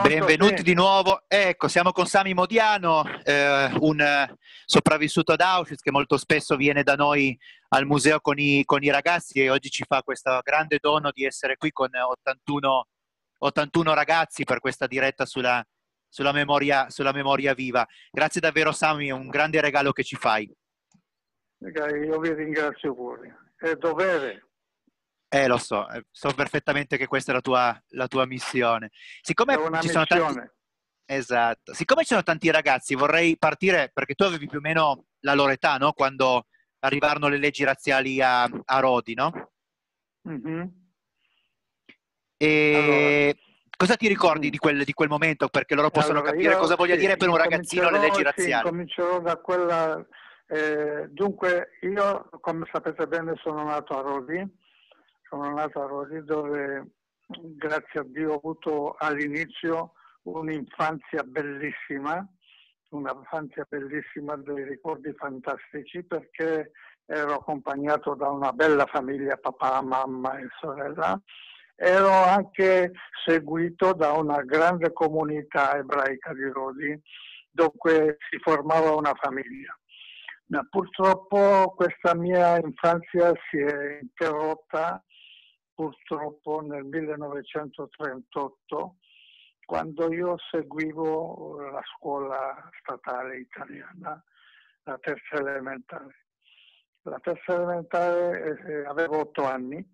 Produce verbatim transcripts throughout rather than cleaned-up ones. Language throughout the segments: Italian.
Pronto, Benvenuti sì. di nuovo. Ecco, siamo con Sami Modiano, eh, un eh, sopravvissuto ad Auschwitz che molto spesso viene da noi al museo con i, con i ragazzi e oggi ci fa questo grande dono di essere qui con ottantuno, ottantuno ragazzi per questa diretta sulla, sulla memoria, sulla memoria viva. Grazie davvero Sami, è un grande regalo che ci fai. Io vi ringrazio pure. È dovere, Eh, lo so, eh, so perfettamente che questa è la tua, la tua missione. è Siccome una ci sono tanti... missione. Esatto. Siccome ci sono tanti ragazzi, vorrei partire perché tu avevi più o meno la loro età, no? Quando arrivarono le leggi razziali a, a Rodi, no? Mhm. Allora, E cosa ti ricordi mhm. di quel, di quel momento? Perché loro possono Allora, capire cosa io voglia dire sì, per un ragazzino le incomincerò, leggi sì, razziali. incomincerò da quella. Eh, dunque, io, come sapete bene, sono nato a Rodi, sono nato a Rodi dove, grazie a Dio, ho avuto all'inizio un'infanzia bellissima, un'infanzia bellissima, dei ricordi fantastici, perché ero accompagnato da una bella famiglia, papà, mamma e sorella. Ero anche seguito da una grande comunità ebraica di Rodi, dove si formava una famiglia. Ma purtroppo questa mia infanzia si è interrotta purtroppo nel millenovecentotrentotto, quando io seguivo la scuola statale italiana, la terza elementare. La terza elementare eh, avevo otto anni,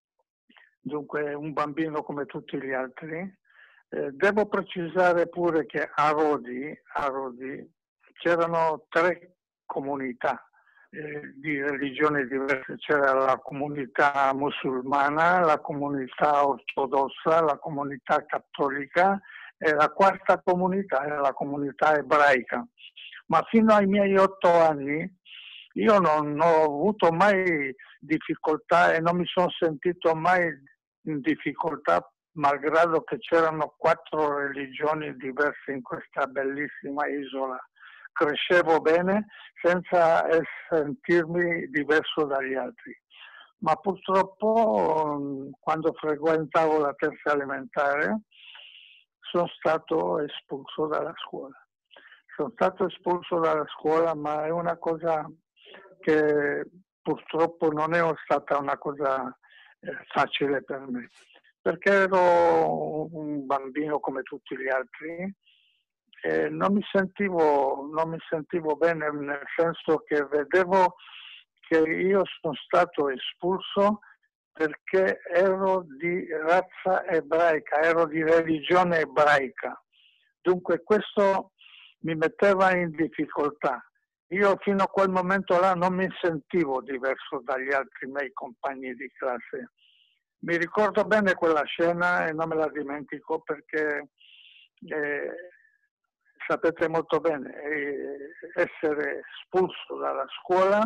dunque un bambino come tutti gli altri. Eh, devo precisare pure che a Rodi, a Rodi c'erano tre comunità eh, di religioni diverse. C'era la comunità musulmana, la comunità ortodossa, la comunità cattolica e la quarta comunità era la comunità ebraica. Ma fino ai miei otto anni io non ho avuto mai difficoltà e non mi sono sentito mai in difficoltà, malgrado che c'erano quattro religioni diverse in questa bellissima isola. Crescevo bene senza sentirmi diverso dagli altri. Ma purtroppo quando frequentavo la terza elementare sono stato espulso dalla scuola. Sono stato espulso dalla scuola, ma è una cosa che purtroppo non è stata una cosa eh, facile per me, perché ero un bambino come tutti gli altri e non mi sentivo, non mi sentivo bene, nel senso che vedevo che io sono stato espulso perché ero di razza ebraica, ero di religione ebraica. Dunque questo mi metteva in difficoltà. Io fino a quel momento là non mi sentivo diverso dagli altri miei compagni di classe. Mi ricordo bene quella scena e non me la dimentico perché eh, sapete molto bene, eh, essere espulso dalla scuola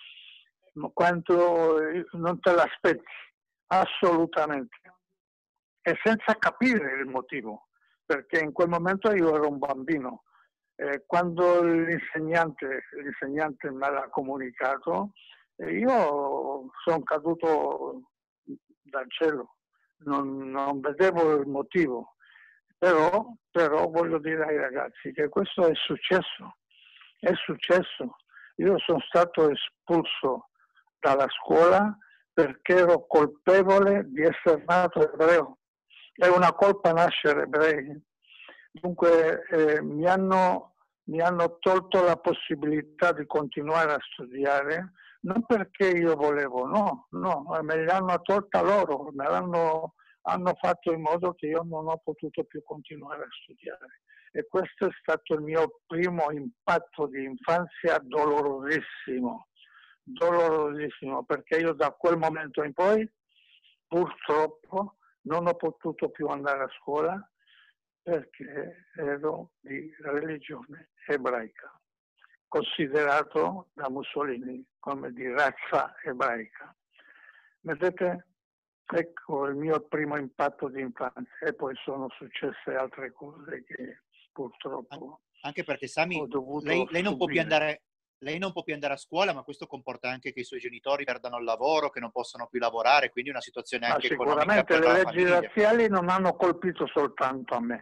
quando non te l'aspetti, assolutamente, e senza capire il motivo, perché in quel momento io ero un bambino. Eh, quando l'insegnante, l'insegnante me l'ha comunicato, eh, io sono caduto dal cielo, non, non vedevo il motivo, però, però voglio dire ai ragazzi che questo è successo, è successo. Io sono stato espulso dalla scuola perché ero colpevole di essere nato ebreo. È una colpa nascere ebrei. Dunque eh, mi, hanno, mi hanno tolto la possibilità di continuare a studiare, non perché io volevo, no, no, me l'hanno tolta loro, me l'hanno hanno fatto in modo che io non ho potuto più continuare a studiare. E questo è stato il mio primo impatto di infanzia dolorosissimo, dolorosissimo, perché io da quel momento in poi purtroppo non ho potuto più andare a scuola perché ero di religione ebraica, considerato da Mussolini come di razza ebraica. Vedete? Ecco il mio primo impatto di infanzia e poi sono successe altre cose che purtroppo Anche perché ho Sami, dovuto lei, lei non può più subire. andare, lei non può più andare a scuola, ma questo comporta anche che i suoi genitori perdano il lavoro, che non possono più lavorare, quindi una situazione Ma anche economica sicuramente per le la leggi famiglia. razziali non hanno colpito soltanto a me,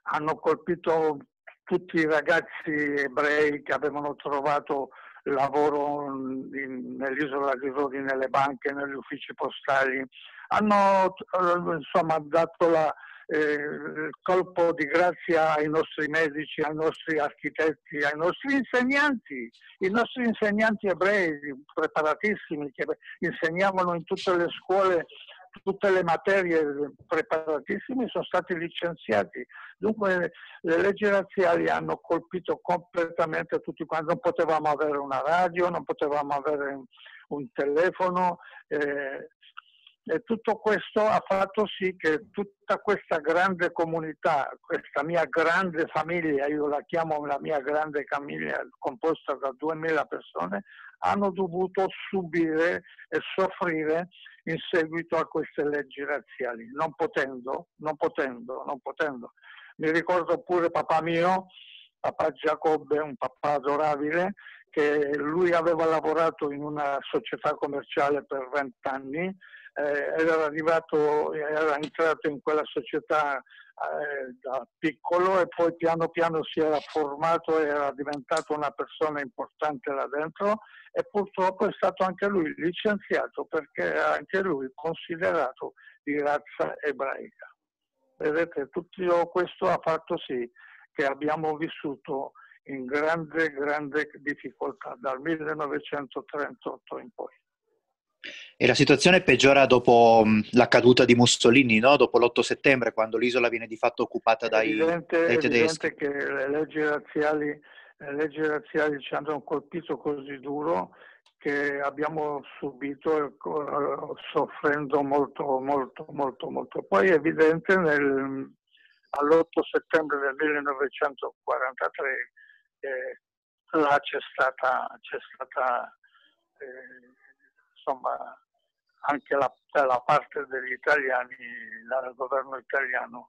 hanno colpito tutti i ragazzi ebrei che avevano trovato lavoro in, nell'isola di Rodi, nelle banche, negli uffici postali, hanno insomma dato la, eh, il colpo di grazia ai nostri medici, ai nostri architetti, ai nostri insegnanti, i nostri insegnanti ebrei preparatissimi che insegnavano in tutte le scuole tutte le materie, preparatissimi, sono stati licenziati. Dunque le leggi razziali hanno colpito completamente tutti quanti. Non potevamo avere una radio, non potevamo avere un telefono, eh, e tutto questo ha fatto sì che tutta questa grande comunità, questa mia grande famiglia, io la chiamo la mia grande famiglia composta da duemila persone, hanno dovuto subire e soffrire in seguito a queste leggi razziali, non potendo, non potendo, non potendo. Mi ricordo pure papà mio, papà Giacobbe, un papà adorabile, che lui aveva lavorato in una società commerciale per vent'anni, eh, era arrivato, era entrato in quella società eh, da piccolo e poi piano piano si era formato e era diventato una persona importante là dentro, e purtroppo è stato anche lui licenziato perché era anche lui considerato di razza ebraica. Vedete, tutto questo ha fatto sì che abbiamo vissuto in grande, grande difficoltà dal millenovecentotrentotto in poi. E la situazione peggiora dopo mh, la caduta di Mussolini, no? Dopo l'otto settembre, quando l'isola viene di fatto occupata È dai, evidente, dai è tedeschi. evidente che le leggi razziali, le leggi razziali ci hanno colpito così duro che abbiamo subito, eh, soffrendo molto, molto, molto, molto. Poi è evidente nel, all'otto settembre del millenovecentoquarantatré eh, là c'è stata, c'è stata eh, insomma anche la, la parte degli italiani, dal governo italiano,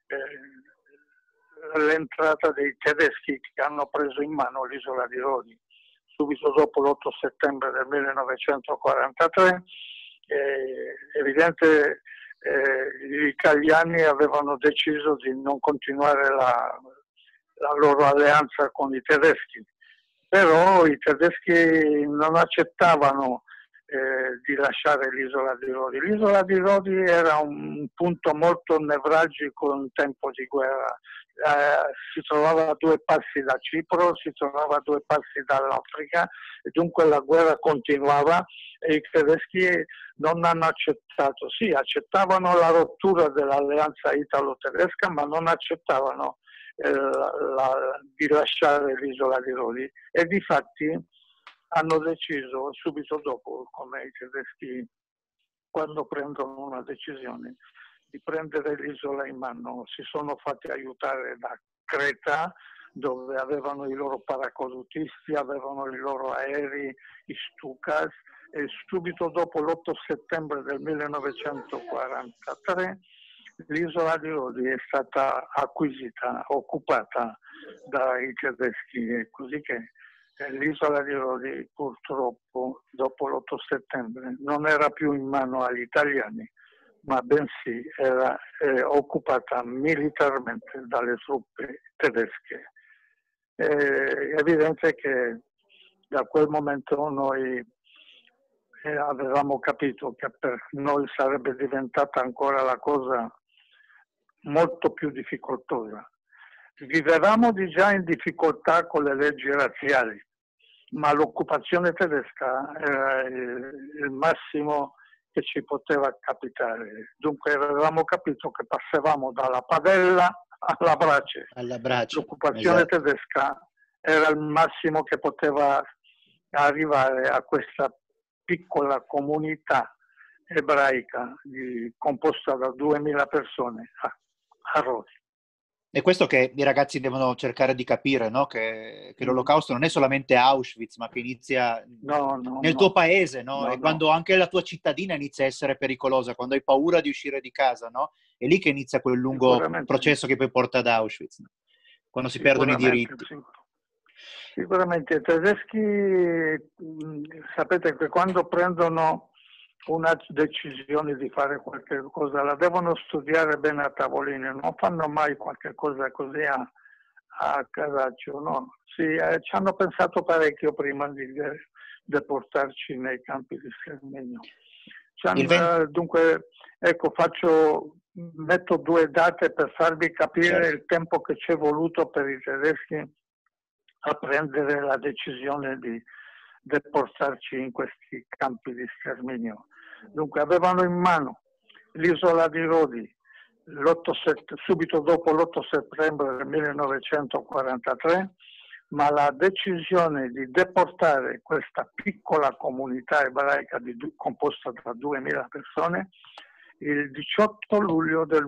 eh, l'entrata dei tedeschi che hanno preso in mano l'isola di Rodi subito dopo l'otto settembre del millenovecentoquarantatré. Eh, è evidente eh, gli italiani avevano deciso di non continuare la, la loro alleanza con i tedeschi, però i tedeschi non accettavano eh, di lasciare l'isola di Rodi. L'isola di Rodi era un punto molto nevralgico in tempo di guerra. Eh, si trovava a due passi da Cipro, si trovava a due passi dall'Africa, e dunque la guerra continuava e i tedeschi non hanno accettato, sì, accettavano la rottura dell'alleanza italo-tedesca, ma non accettavano eh, la, la, di lasciare l'isola di Rodi, e difatti hanno deciso subito dopo, come i tedeschi quando prendono una decisione, di prendere l'isola in mano. Si sono fatti aiutare da Creta, dove avevano i loro paracadutisti, avevano i loro aerei, i Stukas, e subito dopo l'otto settembre del millenovecentoquarantatré l'isola di Rodi è stata acquisita, occupata dai tedeschi, e così che l'isola di Rodi purtroppo dopo l'otto settembre non era più in mano agli italiani, ma bensì era eh, occupata militarmente dalle truppe tedesche. È evidente che da quel momento noi eh, avevamo capito che per noi sarebbe diventata ancora la cosa molto più difficoltosa. Vivevamo di già in difficoltà con le leggi razziali, ma l'occupazione tedesca era il, il massimo che ci poteva capitare. Dunque avevamo capito che passavamo dalla padella alla brace. Alla brace, l'occupazione esatto. tedesca era il massimo che poteva arrivare a questa piccola comunità ebraica di, composta da duemila persone a, a Rodi. E questo che i ragazzi devono cercare di capire, no? Che, che Mm. l'Olocausto non è solamente Auschwitz, ma che inizia no, no, nel no. tuo paese, no? No, E no. quando anche la tua cittadina inizia a essere pericolosa, quando hai paura di uscire di casa, no? È lì che inizia quel lungo processo che poi porta ad Auschwitz, no? Quando si perdono i diritti. Sì. Sicuramente i tedeschi, sapete che quando prendono una decisione di fare qualche cosa la devono studiare bene a tavolino, non fanno mai qualche cosa così a, a casaccio, no. Sì, eh, ci hanno pensato parecchio prima di de- deportarci nei campi di sterminio. venti... Dunque, ecco, faccio, metto due date per farvi capire certo. il tempo che ci è voluto per i tedeschi a prendere la decisione di deportarci in questi campi di sterminio. Dunque, avevano in mano l'isola di Rodi set- subito dopo l'otto settembre del millenovecentoquarantatré, ma la decisione di deportare questa piccola comunità ebraica di, composta da duemila persone il diciotto luglio del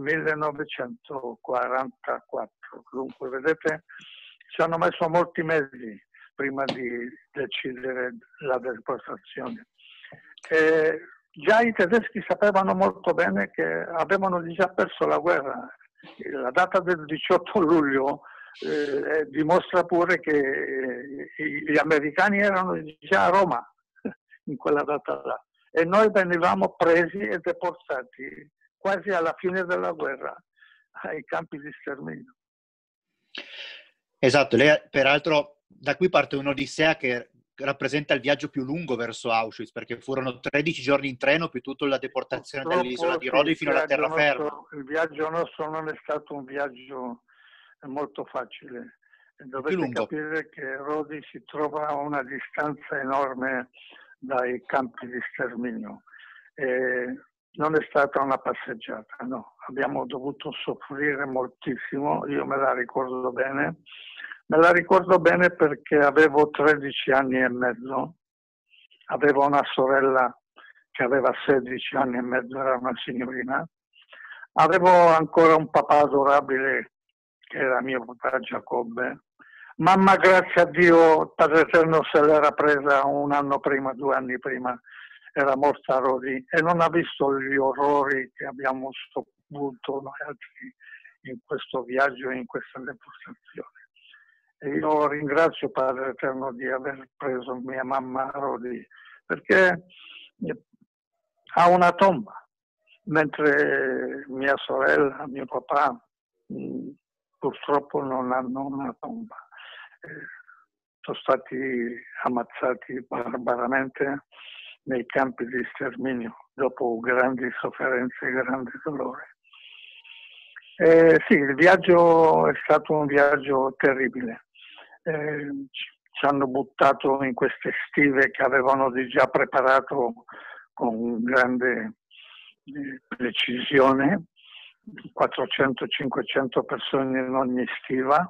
millenovecentoquarantaquattro. Dunque, vedete, ci hanno messo molti mesi prima di decidere la deportazione. E già i tedeschi sapevano molto bene che avevano già perso la guerra. La data del diciotto luglio eh, dimostra pure che eh, gli americani erano già a Roma in quella data là e noi venivamo presi e deportati quasi alla fine della guerra ai campi di sterminio. Esatto, lei peraltro da qui parte un'odissea che rappresenta il viaggio più lungo verso Auschwitz, perché furono tredici giorni in treno più tutta la deportazione Purtroppo, dall'isola di sì, Rodi fino alla terraferma. nostro, il viaggio nostro non è stato un viaggio molto facile. Dovete capire che Rodi si trova a una distanza enorme dai campi di sterminio. E non è stata una passeggiata, no. Abbiamo dovuto soffrire moltissimo, io me la ricordo bene. Me la ricordo bene perché avevo tredici anni e mezzo, avevo una sorella che aveva sedici anni e mezzo, era una signorina, avevo ancora un papà adorabile che era mio papà Giacobbe. Mamma, grazie a Dio, Padre Eterno se l'era presa un anno prima, due anni prima, era morta a Rodi e non ha visto gli orrori che abbiamo subito noi altri in questo viaggio e in questa deportazione. E io ringrazio Padre Eterno di aver preso mia mamma a Rodi, perché ha una tomba, mentre mia sorella, mio papà, mh, purtroppo non hanno una tomba. Eh, sono stati ammazzati barbaramente nei campi di sterminio dopo grandi sofferenze e grande dolore. Eh, sì, il viaggio è stato un viaggio terribile. Eh, ci hanno buttato in queste stive che avevano già preparato con grande eh, precisione, quattrocento cinquecento persone in ogni stiva,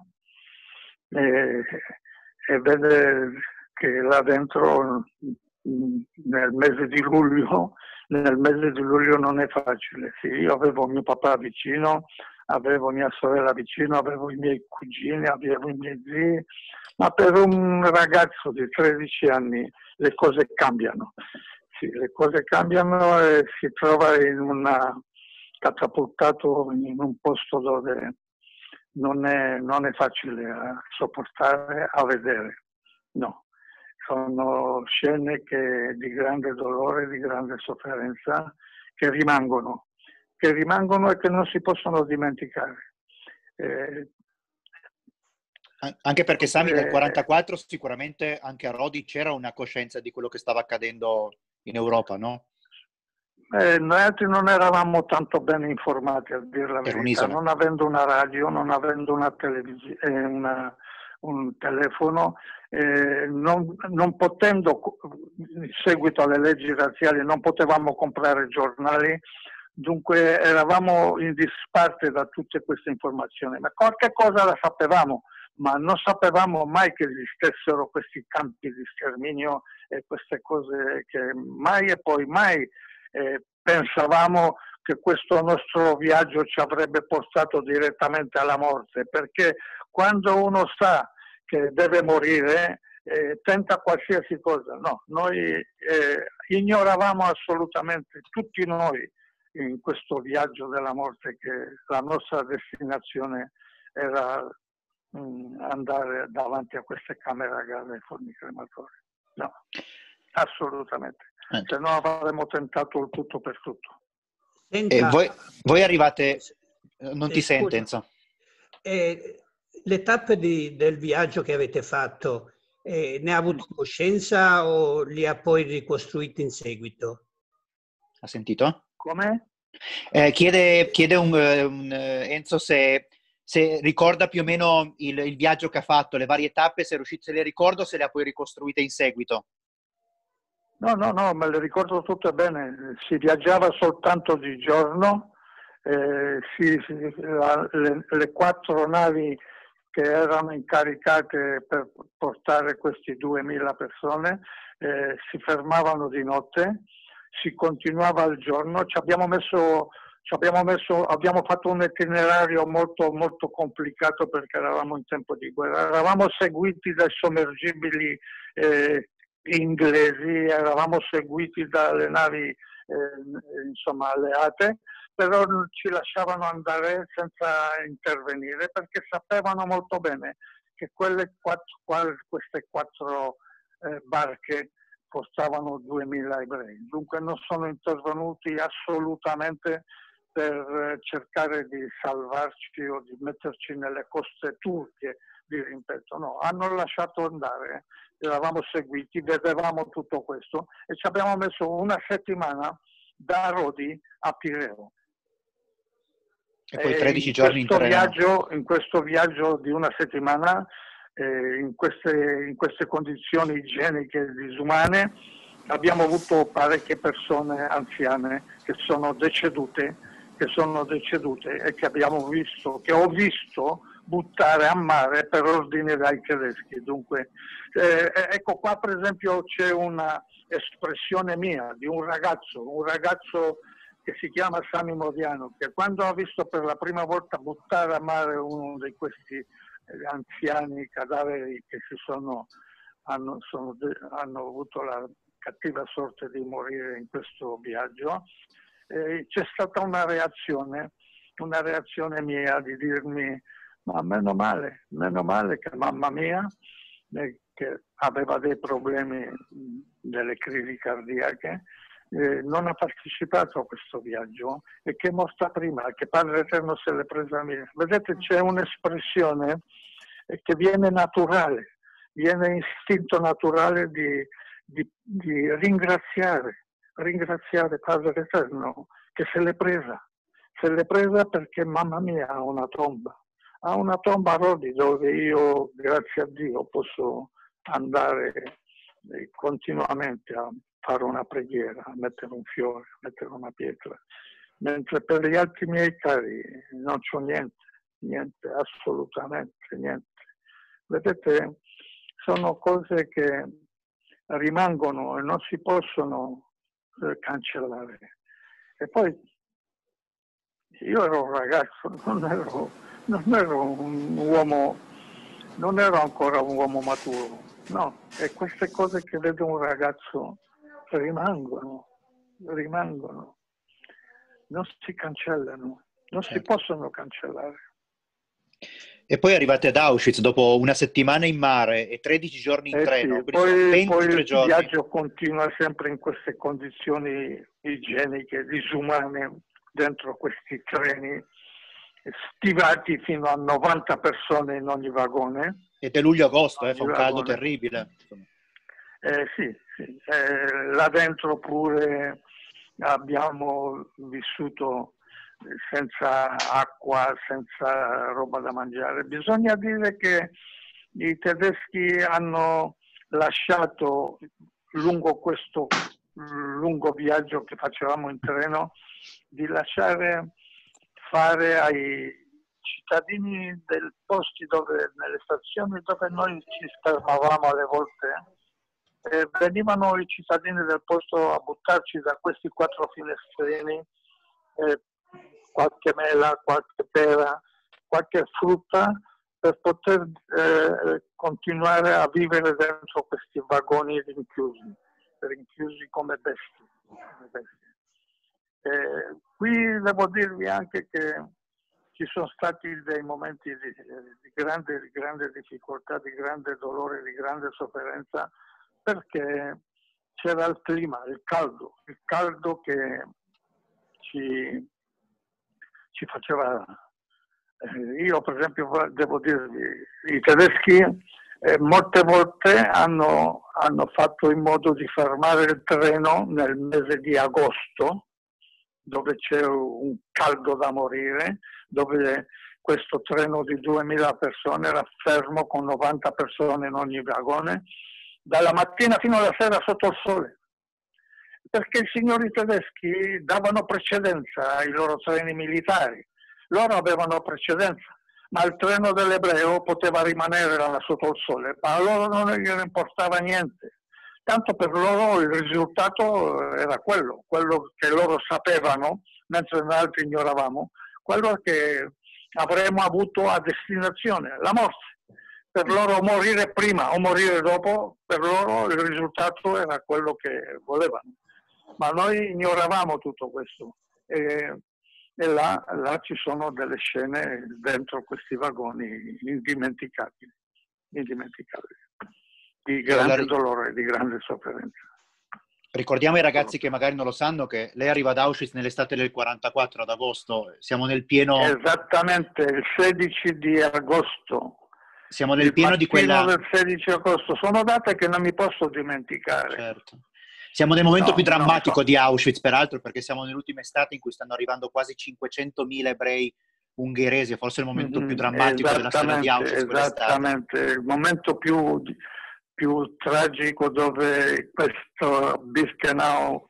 e, e vede che là dentro nel mese di luglio, nel mese di luglio non è facile. Sì, io avevo mio papà vicino, avevo mia sorella vicino, avevo i miei cugini, avevo i miei zii, ma per un ragazzo di tredici anni le cose cambiano. Sì, le cose cambiano e si trova in una, catapultato in un posto dove non è, non è facile a sopportare, a vedere. No, sono scene che, di grande dolore, di grande sofferenza, che rimangono, che rimangono e che non si possono dimenticare. Eh, Anche perché, Sami, nel quarantaquattro sicuramente anche a Rodi c'era una coscienza di quello che stava accadendo in Europa, no? Eh, noi altri non eravamo tanto ben informati, a dire la Era verità, un'isola. non avendo una radio, non avendo una televisione, eh, una, un telefono, eh, non, non potendo, in seguito alle leggi razziali, non potevamo comprare giornali, dunque eravamo in disparte da tutte queste informazioni, ma qualche cosa la sapevamo, ma non sapevamo mai che esistessero questi campi di sterminio e queste cose che mai e poi mai eh, pensavamo che questo nostro viaggio ci avrebbe portato direttamente alla morte, perché quando uno sa che deve morire eh, tenta qualsiasi cosa. No, noi eh, ignoravamo assolutamente, tutti noi, in questo viaggio della morte, che la nostra destinazione era mh, andare davanti a queste camere a gas e forni crematori. No, assolutamente. Eh. se no avremmo tentato il tutto per tutto. Senta, E voi, voi arrivate, non ti eh, sente scusa, Enzo? eh, le tappe di- del viaggio che avete fatto, eh, ne ha avuto coscienza o li ha poi ricostruiti in seguito? Ha sentito? Come? Eh, chiede chiede un, eh, un, eh, Enzo se, se ricorda più o meno il, il viaggio che ha fatto, le varie tappe, se, è riuscito, se le ricordo, se le ha poi ricostruite in seguito. No, no, no, me le ricordo tutte bene. Si viaggiava soltanto di giorno, eh, si, si- la- le, le quattro navi che erano incaricate per portare questi duemila persone eh, si fermavano di notte, si continuava il giorno. Ci abbiamo messo, ci abbiamo messo, abbiamo fatto un itinerario molto, molto complicato perché eravamo in tempo di guerra. Eravamo seguiti dai sommergibili eh, inglesi, eravamo seguiti dalle navi eh, insomma alleate, però ci lasciavano andare senza intervenire perché sapevano molto bene che quelle quattro, queste quattro eh, barche costavano duemila ebrei. Dunque non sono intervenuti assolutamente per cercare di salvarci o di metterci nelle coste turche di rimpetto. No, hanno lasciato andare, eravamo seguiti, vedevamo tutto questo e ci abbiamo messo una settimana da Rodi a Pireo. E poi E tredici in giorni in questo treno. viaggio, in questo viaggio di una settimana, eh, in, queste, in queste condizioni igieniche disumane, abbiamo avuto parecchie persone anziane che sono decedute, che sono decedute e che abbiamo visto, che ho visto buttare a mare per ordine dai tedeschi. Dunque, eh, ecco qua per esempio c'è una espressione mia di un ragazzo, un ragazzo che si chiama Sami Modiano, che quando ha visto per la prima volta buttare a mare uno di questi eh, anziani cadaveri che si sono, hanno, sono, hanno avuto la cattiva sorte di morire in questo viaggio, eh, c'è stata una reazione, una reazione mia di dirmi ma meno male, meno male che mamma mia, eh, che aveva dei problemi, delle crisi cardiache, eh, non ha partecipato a questo viaggio e che è morta prima, che Padre Eterno se l'è presa via. Vedete, c'è un'espressione eh, che viene naturale, viene istinto naturale di, di, di ringraziare, ringraziare Padre Eterno che se l'è presa, se l'è presa perché mamma mia ha una tomba, ha una tomba a Rodi dove io, grazie a Dio, posso andare eh, continuamente a fare una preghiera, a mettere un fiore, a mettere una pietra, mentre per gli altri miei cari non c'ho niente, niente, assolutamente niente. Vedete, sono cose che rimangono e non si possono eh, cancellare. E poi io ero un ragazzo, non ero, non ero un uomo, non ero ancora un uomo maturo, no, e queste cose che vede un ragazzo rimangono, rimangono, non si cancellano, non si Certo. possono cancellare. E poi arrivate ad Auschwitz dopo una settimana in mare e tredici giorni in Eh treno, sì, quindi sono poi, poi ventitré il giorni. viaggio continua sempre in queste condizioni igieniche, disumane, dentro questi treni, stivati fino a novanta persone in ogni vagone. Ed è luglio-agosto, eh, Ogni fa un caldo vagone. terribile. Eh, sì, sì. Eh, là dentro pure abbiamo vissuto senza acqua, senza roba da mangiare. Bisogna dire che i tedeschi hanno lasciato lungo questo lungo viaggio che facevamo in treno di lasciare fare ai cittadini dei posti dove, nelle stazioni dove noi ci fermavamo alle volte, eh, venivano i cittadini del posto a buttarci da questi quattro finestrini eh, qualche mela, qualche pera, qualche frutta per poter eh, continuare a vivere dentro questi vagoni rinchiusi, rinchiusi come bestie. Come bestie. Eh, qui devo dirvi anche che ci sono stati dei momenti di, di, grande, di grande difficoltà, di grande dolore, di grande sofferenza, perché c'era il clima, il caldo, il caldo che ci, ci faceva... Eh, io per esempio devo dirvi, i tedeschi eh, molte volte hanno, hanno fatto in modo di fermare il treno nel mese di agosto, dove c'è un caldo da morire, dove questo treno di duemila persone era fermo con novanta persone in ogni vagone, dalla mattina fino alla sera sotto il sole, perché i signori tedeschi davano precedenza ai loro treni militari, loro avevano precedenza, ma il treno dell'ebreo poteva rimanere là sotto il sole, ma a loro non gliene importava niente. Tanto per loro il risultato era quello, quello che loro sapevano, mentre noi altri ignoravamo, quello che avremmo avuto a destinazione, la morte. Per loro morire prima o morire dopo, per loro il risultato era quello che volevano. Ma noi ignoravamo tutto questo. E, e là, là ci sono delle scene dentro questi vagoni indimenticabili, indimenticabili, di grande allora, dolore e di grande sofferenza. Ricordiamo ai ragazzi che magari non lo sanno che lei arriva ad Auschwitz nell'estate del quarantaquattro, ad agosto, siamo nel pieno... Esattamente, il sedici di agosto. Siamo nel il pieno di quella... del sedici agosto, sono date che non mi posso dimenticare. Certo. Siamo nel momento no, più drammatico no, di Auschwitz, peraltro, perché siamo nell'ultima estate in cui stanno arrivando quasi cinquecentomila ebrei ungheresi, forse il momento mm-hmm, più drammatico della storia di Auschwitz. Esattamente, il momento più, più tragico, dove questo Birkenau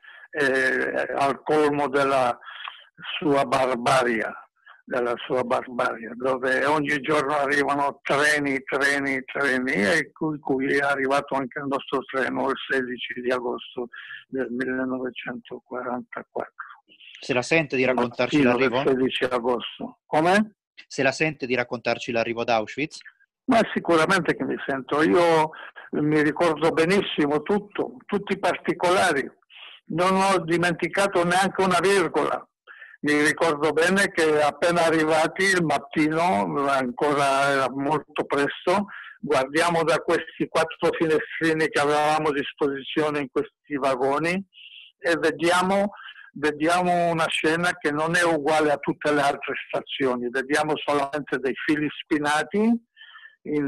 è al colmo della sua barbarie, della sua barbarie, dove ogni giorno arrivano treni, treni, treni, e cui, cui è arrivato anche il nostro treno il sedici di agosto del millenovecentoquarantaquattro. Se la sente di raccontarci l'arrivo? Del sedici agosto. Come? Se la sente di raccontarci l'arrivo ad Auschwitz? Ma sicuramente che mi sento. Io mi ricordo benissimo tutto, tutti i particolari. Non ho dimenticato neanche una virgola. Mi ricordo bene che appena arrivati il mattino, ancora era molto presto, guardiamo da questi quattro finestrini che avevamo a disposizione in questi vagoni e vediamo, vediamo una scena che non è uguale a tutte le altre stazioni. Vediamo solamente dei fili spinati in,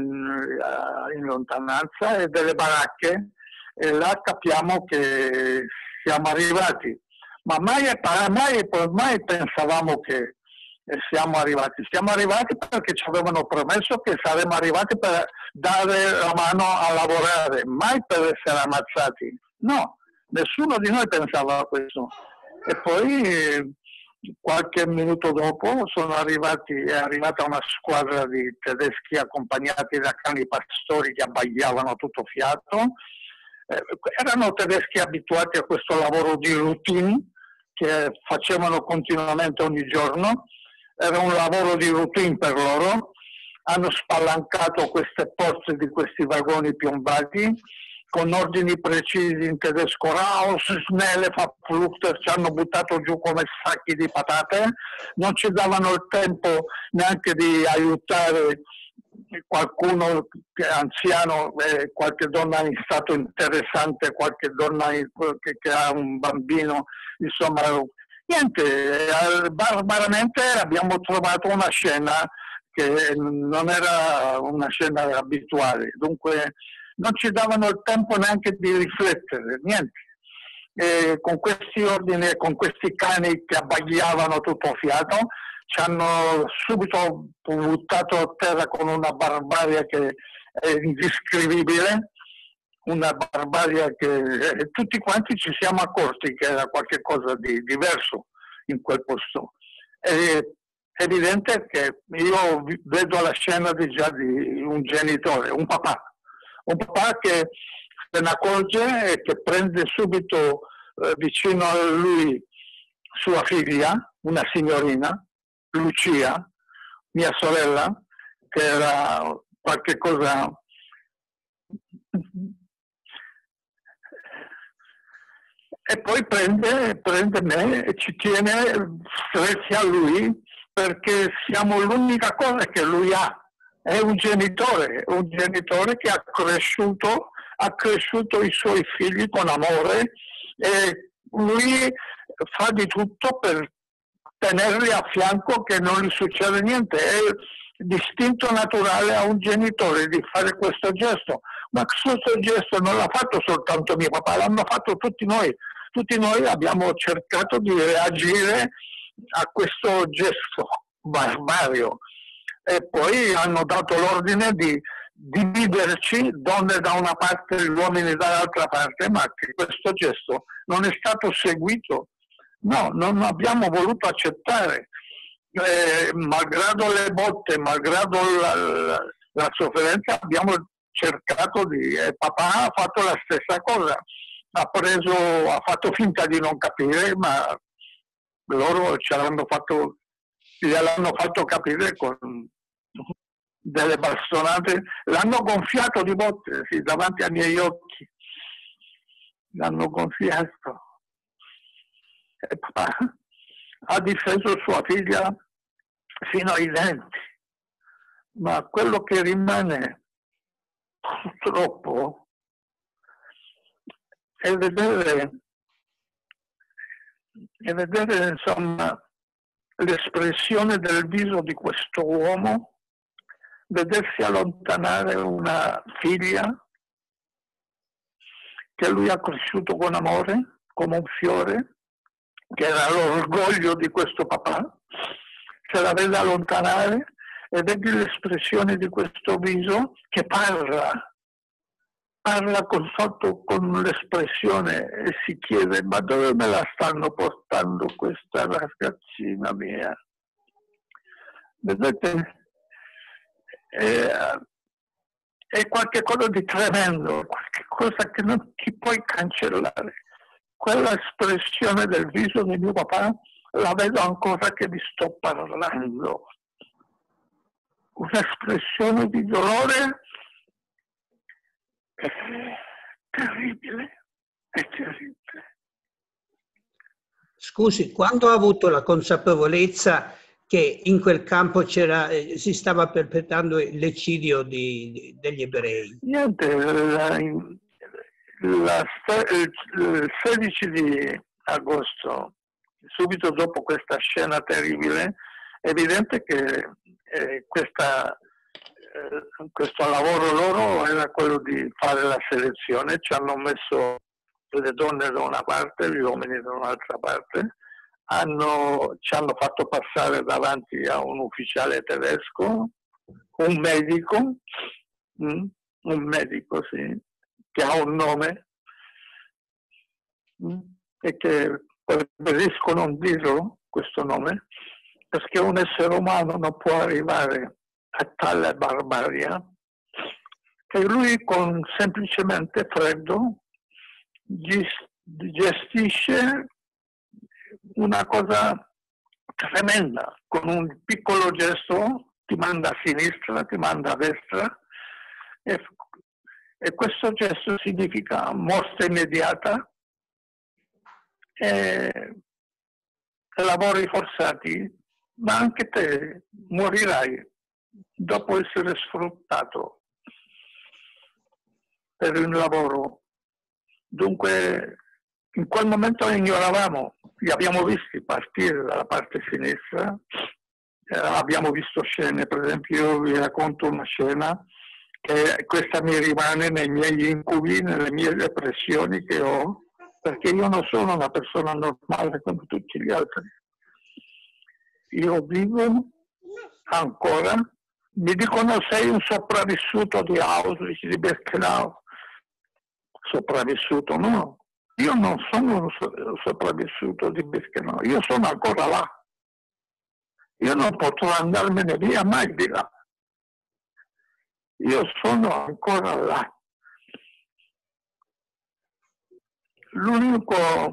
in lontananza e delle baracche, e là capiamo che siamo arrivati. Ma mai, mai, mai pensavamo che siamo arrivati. Siamo arrivati perché ci avevano promesso che saremmo arrivati per dare la mano a lavorare, mai per essere ammazzati. No, nessuno di noi pensava a questo. E poi qualche minuto dopo sono arrivati, è arrivata una squadra di tedeschi accompagnati da cani pastori che abbaiavano a tutto fiato. Eh, erano tedeschi abituati a questo lavoro di routine che facevano continuamente ogni giorno. Era un lavoro di routine per loro. Hanno spalancato queste porte di questi vagoni piombati con ordini precisi in tedesco: raus, snelle, verfluchter, ci hanno buttato giù come sacchi di patate. Non ci davano il tempo neanche di aiutare qualcuno che è anziano, eh, qualche donna in stato interessante, qualche donna in, che, che ha un bambino, insomma niente. Eh, barbaramente abbiamo trovato una scena che non era una scena abituale, dunque non ci davano il tempo neanche di riflettere, niente. E con questi ordini e con questi cani che abbaiavano tutto fiato ci hanno subito buttato a terra con una barbarie che è indescrivibile, una barbarie che tutti quanti ci siamo accorti che era qualcosa di diverso in quel posto. È evidente che io vedo la scena di già di un genitore, un papà, un papà che se ne accorge e che prende subito eh, vicino a lui sua figlia, una signorina, Lucia, mia sorella, che era qualche cosa e poi prende, prende me e ci tiene stretti a lui, perché siamo l'unica cosa che lui ha. È un genitore, un genitore che ha cresciuto ha cresciuto i suoi figli con amore e lui fa di tutto per tenerli a fianco, che non gli succede niente. È l'istinto naturale a un genitore di fare questo gesto, ma questo gesto non l'ha fatto soltanto mio papà, l'hanno fatto tutti noi. Tutti noi abbiamo cercato di reagire a questo gesto barbario e poi hanno dato l'ordine di dividerci, donne da una parte e uomini dall'altra parte, ma che questo gesto non è stato seguito. No, non abbiamo voluto accettare, eh, malgrado le botte, malgrado la, la, la sofferenza, abbiamo cercato di... Eh, papà ha fatto la stessa cosa, ha preso, ha fatto finta di non capire, ma loro ce l'hanno fatto, gliel'hanno fatto capire con delle bastonate, l'hanno gonfiato di botte, sì, davanti ai miei occhi, l'hanno gonfiato. E papà ha difeso sua figlia fino ai denti, ma quello che rimane purtroppo è vedere, è vedere insomma l'espressione del viso di questo uomo, vedersi allontanare una figlia che lui ha cresciuto con amore, come un fiore, che era l'orgoglio di questo papà, se la vede allontanare e vedi l'espressione di questo viso che parla, parla con, sotto con l'espressione e si chiede: ma dove me la stanno portando questa ragazzina mia? Vedete, è, è qualcosa di tremendo, qualcosa che non ti puoi cancellare. Quella espressione del viso di mio papà la vedo ancora che vi sto parlando. Un'espressione di dolore è terribile, è terribile. Scusi, quando ha avuto la consapevolezza che in quel campo c'era, eh, si stava perpetrando l'eccidio di, di, degli ebrei? Niente, la, la, il sedici di agosto, subito dopo questa scena terribile, è evidente che eh, questa, eh, questo lavoro loro era quello di fare la selezione. Ci hanno messo le donne da una parte, gli uomini da un'altra parte, hanno, ci hanno fatto passare davanti a un ufficiale tedesco, un medico, mm, un medico sì, che ha un nome mm, e che preferisco non dirlo questo nome, perché un essere umano non può arrivare a tale barbarie, che lui con semplicemente freddo gestisce una cosa tremenda, con un piccolo gesto ti manda a sinistra, ti manda a destra e, e questo gesto significa morte immediata e lavori forzati, ma anche te morirai dopo essere sfruttato per un lavoro. Dunque in quel momento ignoravamo, li abbiamo visti partire dalla parte sinistra, eh, abbiamo visto scene, per esempio io vi racconto una scena che questa mi rimane nei miei incubi, nelle mie depressioni che ho, perché io non sono una persona normale come tutti gli altri. Io vivo ancora, mi dicono sei un sopravvissuto di Auschwitz, di Birkenau. Sopravvissuto no, io non sono un sopravvissuto di Birkenau, io sono ancora là, io non potrò andarmene via mai di là, io sono ancora là. L'unica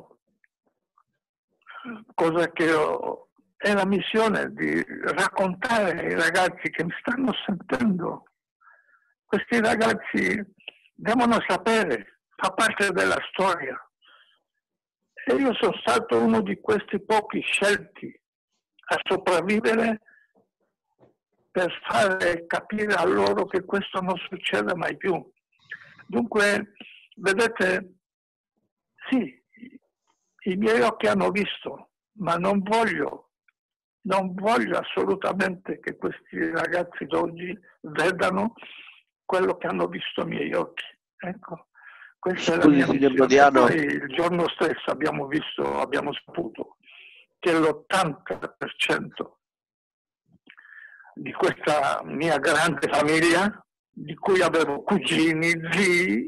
cosa che ho è la missione di raccontare ai ragazzi che mi stanno sentendo. Questi ragazzi devono sapere, fa parte della storia. E io sono stato uno di questi pochi scelti a sopravvivere per fare capire a loro che questo non succede mai più. Dunque, vedete, sì, i miei occhi hanno visto, ma non voglio, non voglio assolutamente che questi ragazzi d'oggi vedano quello che hanno visto i miei occhi. Ecco, questa è la Scusi, mia signor missione. Modiano. Poi il giorno stesso abbiamo visto, abbiamo saputo che l'ottanta per cento di questa mia grande famiglia, di cui avevo cugini, zii,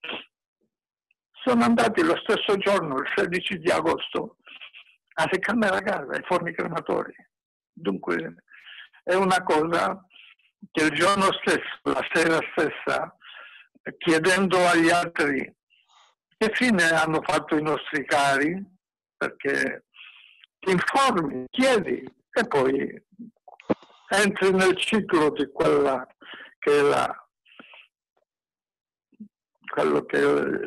sono andati lo stesso giorno, il sedici di agosto, alle camere a gas, ai forni crematori. Dunque è una cosa che il giorno stesso, la sera stessa, chiedendo agli altri che fine hanno fatto i nostri cari, perché ti informi, chiedi e poi entri nel ciclo di quella che è la quello che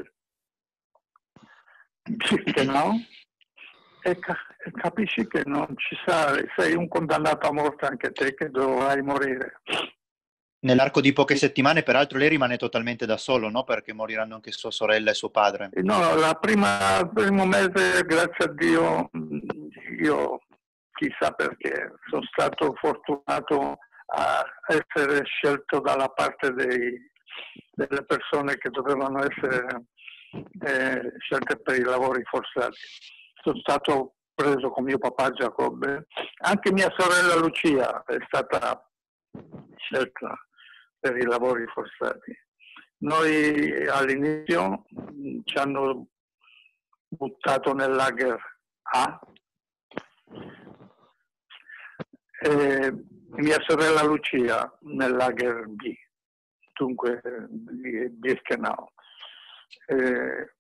è, no? E, e capisci che non ci sai, sei un condannato a morte anche te, che dovrai morire. Nell'arco di poche settimane, peraltro, lei rimane totalmente da solo, no? Perché moriranno anche sua sorella e suo padre. No, la prima, il primo mese, grazie a Dio, io chissà perché sono stato fortunato a essere scelto dalla parte dei, delle persone che dovevano essere eh, scelte per i lavori forzati. Sono stato preso con mio papà Giacobbe, anche mia sorella Lucia è stata scelta per i lavori forzati. Noi all'inizio ci hanno buttato nel lager A e mia sorella Lucia nel lager B, dunque di Birkenau. Eh,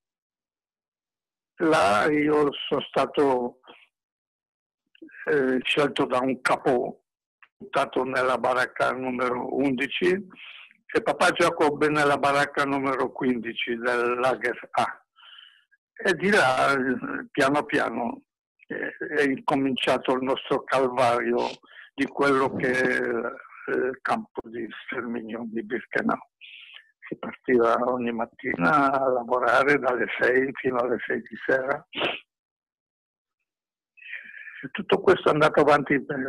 là io sono stato eh, scelto da un capo, buttato nella baracca numero undici, e papà Giacobbe nella baracca numero quindici del lager A. E di là, piano piano, è incominciato il nostro calvario di quello che è il campo di sterminio di Birkenau. Si partiva ogni mattina a lavorare dalle sei fino alle sei di sera. E tutto questo è andato avanti per,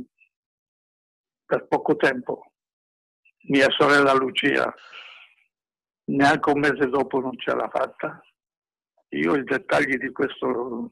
per poco tempo. Mia sorella Lucia neanche un mese dopo non ce l'ha fatta. Io i dettagli di questo...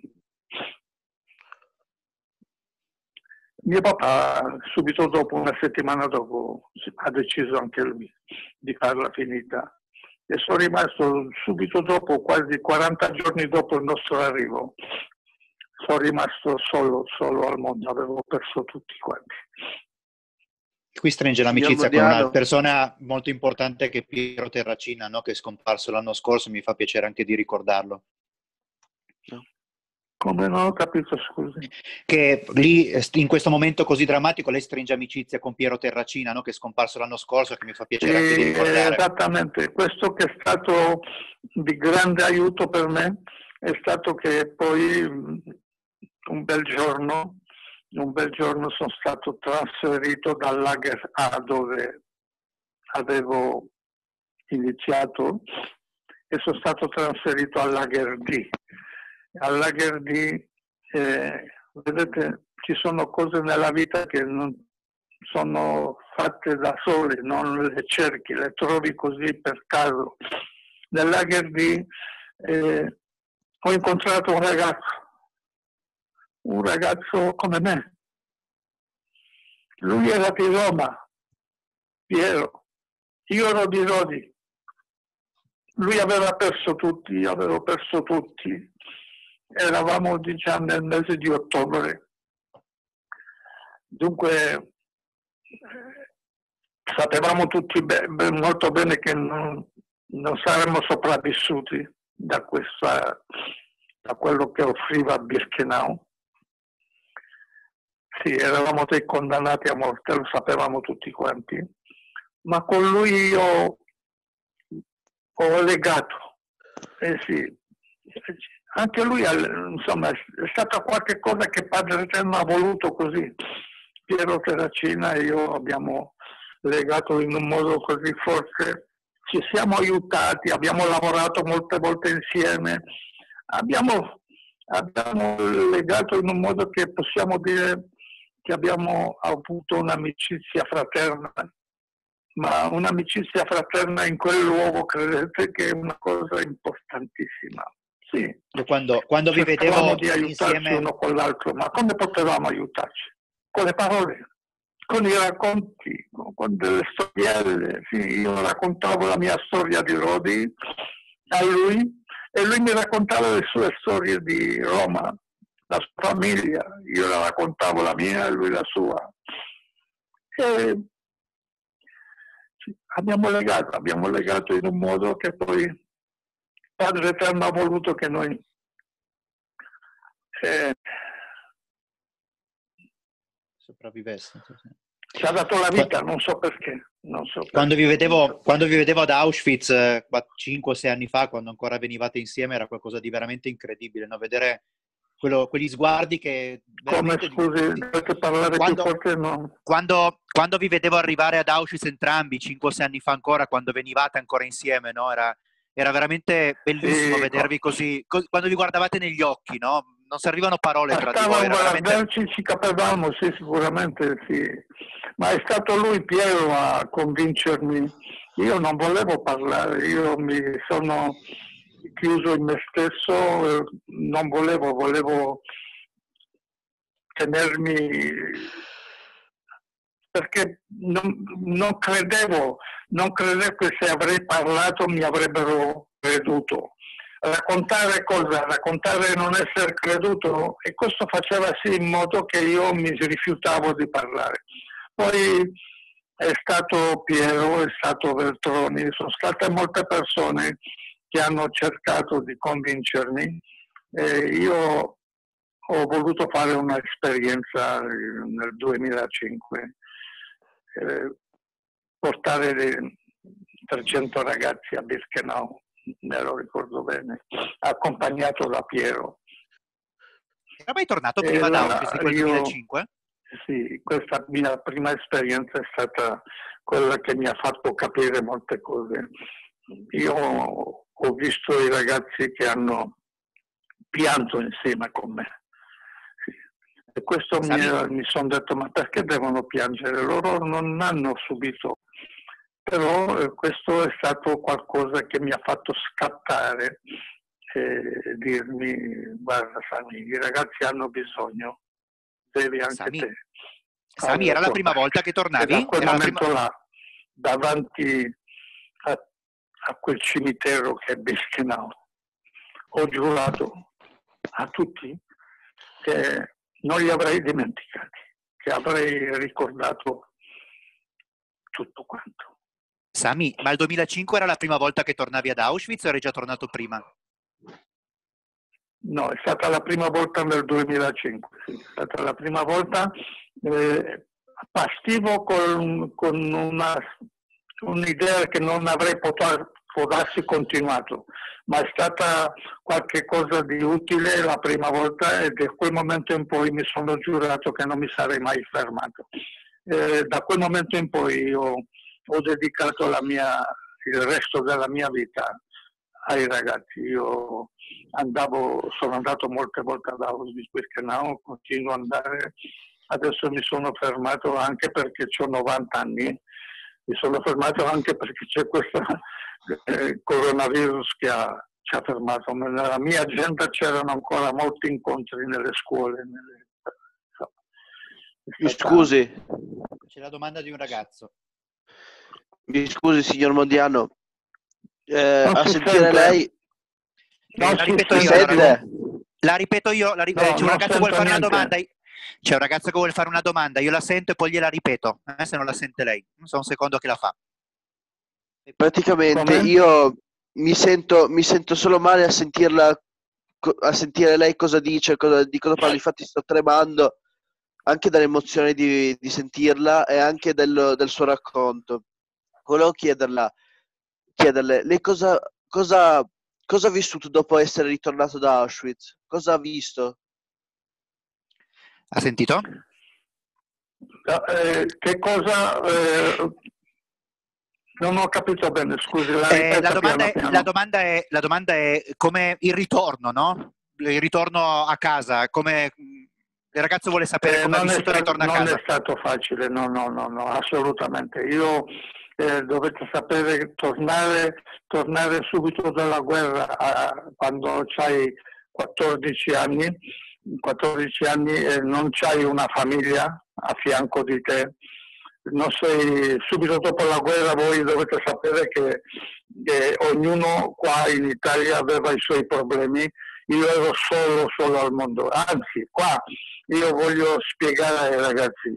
Mio papà subito dopo, una settimana dopo, ha deciso anche lui di farla finita. E sono rimasto subito dopo, quasi quaranta giorni dopo il nostro arrivo, sono rimasto solo, solo al mondo, avevo perso tutti quanti. Qui stringe l'amicizia con una persona molto importante che è Piero Terracina, no? Che è scomparso l'anno scorso, mi fa piacere anche di ricordarlo. No. Come non ho capito, scusi? Che lì, in questo momento così drammatico, lei stringe amicizia con Piero Terracina, no? Che è scomparso l'anno scorso, che mi fa piacere Sì, anche di ricordare. Esattamente, questo che è stato di grande aiuto per me è stato che poi un bel giorno un bel giorno sono stato trasferito dal lager A dove avevo iniziato e sono stato trasferito al lager D. Al lager D, eh, vedete, ci sono cose nella vita che non sono fatte da sole, non le cerchi, le trovi così per caso. Nel lager D eh, ho incontrato un ragazzo un ragazzo come me. Lui era di Roma, Piero, io ero di Rodi. Lui aveva perso tutti, io avevo perso tutti. Eravamo, diciamo, nel mese di ottobre. Dunque, sapevamo tutti be- molto bene che non, non saremmo sopravvissuti da, questa, da quello che offriva Birkenau. Sì, eravamo dei condannati a morte, lo sapevamo tutti quanti, ma con lui io ho legato. Eh sì, anche lui, insomma, è stata qualche cosa che Padre Eterno ha voluto così. Piero Terracina e io abbiamo legato in un modo così forte ci siamo aiutati, abbiamo lavorato molte volte insieme, abbiamo, abbiamo legato in un modo che possiamo dire che abbiamo avuto un'amicizia fraterna, ma un'amicizia fraterna in quel luogo credete che è una cosa importantissima. Sì, Io quando, quando vi cercavamo vedevo di aiutarci insieme... uno con l'altro, ma come potevamo aiutarci? Con le parole, con i racconti, con delle storielle. Sì, io raccontavo la mia storia di Lodi a lui e lui mi raccontava le sue storie di Roma, la sua famiglia, io la raccontavo la mia e lui la sua. E abbiamo legato, abbiamo legato in un modo che poi Padre Eterno ha voluto che noi eh, sopravvivesse. ci ha dato la vita, non so perché. Non so perché. Quando vi vedevo, quando vi vedevo ad Auschwitz eh, cinque sei anni fa, quando ancora venivate insieme, era qualcosa di veramente incredibile, no? Vedere quello, quegli sguardi che Come, veramente... scusi, dovete parlare quando, più forte? No. Quando, quando vi vedevo arrivare ad Auschwitz entrambi, cinque sei anni fa ancora, quando venivate ancora insieme, no? Era, era veramente bellissimo Sì, vedervi così, così, quando vi guardavate negli occhi, no? Non servivano parole tra di voi, stavamo era a veramente... guardarci, ci capivamo, sì, sicuramente sì. Ma è stato lui, Piero, a convincermi. Io non volevo parlare, io mi sono chiuso in me stesso, non volevo, volevo tenermi, perché non, non credevo, non credevo che se avrei parlato mi avrebbero creduto. Raccontare cosa? Raccontare non essere creduto, e questo faceva sì in modo che io mi rifiutavo di parlare. Poi è stato Piero, è stato Veltroni, sono state molte persone che hanno cercato di convincermi e io ho voluto fare un'esperienza nel duemilacinque, eh, portare trecento ragazzi a Birkenau, me lo ricordo bene, accompagnato da Piero. Era mai tornato prima E da là Auschwitz di quel io, duemilacinque? Sì, questa mia prima esperienza è stata quella che mi ha fatto capire molte cose. Io ho visto i ragazzi che hanno pianto insieme con me. Sì. E questo mi, mi sono detto, ma perché devono piangere? Loro non hanno subito. Però eh, questo è stato qualcosa che mi ha fatto scattare e dirmi, guarda Sami, i ragazzi hanno bisogno, devi anche Sami, te. Sami, era la prima volta che tornavi? E da quel era momento la prima... là, davanti a, a quel cimitero che è Birkenau, ho giurato a tutti che non li avrei dimenticati, che avrei ricordato tutto quanto. Sami, ma il duemilacinque era la prima volta che tornavi ad Auschwitz o eri già tornato prima? No, è stata la prima volta nel duemilacinque, sì. È stata la prima volta. Eh, partivo con, con una, un'idea che non avrei potuto, potuto continuato, ma è stata qualche cosa di utile la prima volta e da quel momento in poi mi sono giurato che non mi sarei mai fermato. Eh, da quel momento in poi io ho dedicato la mia, il resto della mia vita ai ragazzi. Io andavo, sono andato molte volte ad Auschwitz-Birkenau, continuo ad andare, adesso mi sono fermato anche perché ho novanta anni, mi sono fermato anche perché c'è questo eh, coronavirus che ha, ci ha fermato. Nella mia agenda c'erano ancora molti incontri nelle scuole. Nelle... Mi scusi. C'è la domanda di un ragazzo. Mi scusi, signor Modiano. Eh, a sentire sente. lei... No, la, ripeto io, la, la ripeto io, la ri- no, c'è un ragazzo che vuole fare niente. una domanda. C'è un ragazzo che vuole fare una domanda, io la sento e poi gliela ripeto, eh, se non la sente lei. Non so un secondo che la fa. Praticamente Come? io mi sento, mi sento solo male a sentirla, a sentire lei cosa dice, cosa, di cosa parla. Infatti sto tremando anche dall'emozione di, di sentirla e anche del, del suo racconto. Volevo chiederla, chiederle, lei cosa, cosa, cosa ha vissuto dopo essere ritornato da Auschwitz? Cosa ha visto? Ha sentito? Eh, che cosa... Eh, Non ho capito bene, scusi. La, eh, la, domanda piano, è, piano. la, domanda è, la domanda è come il ritorno, no? Il ritorno a casa, come il ragazzo vuole sapere Eh, come ha non, è vissuto il stato, ritorno a non casa. è stato facile, no, no, no, no, assolutamente. Io eh, dovete sapere che tornare, tornare subito dalla guerra a, quando hai quattordici anni, quattordici anni e non c'hai una famiglia a fianco di te. Non sei, subito dopo la guerra voi dovete sapere che, che ognuno qua in Italia aveva i suoi problemi. Io ero solo, solo al mondo. Anzi, qua io voglio spiegare ai ragazzi.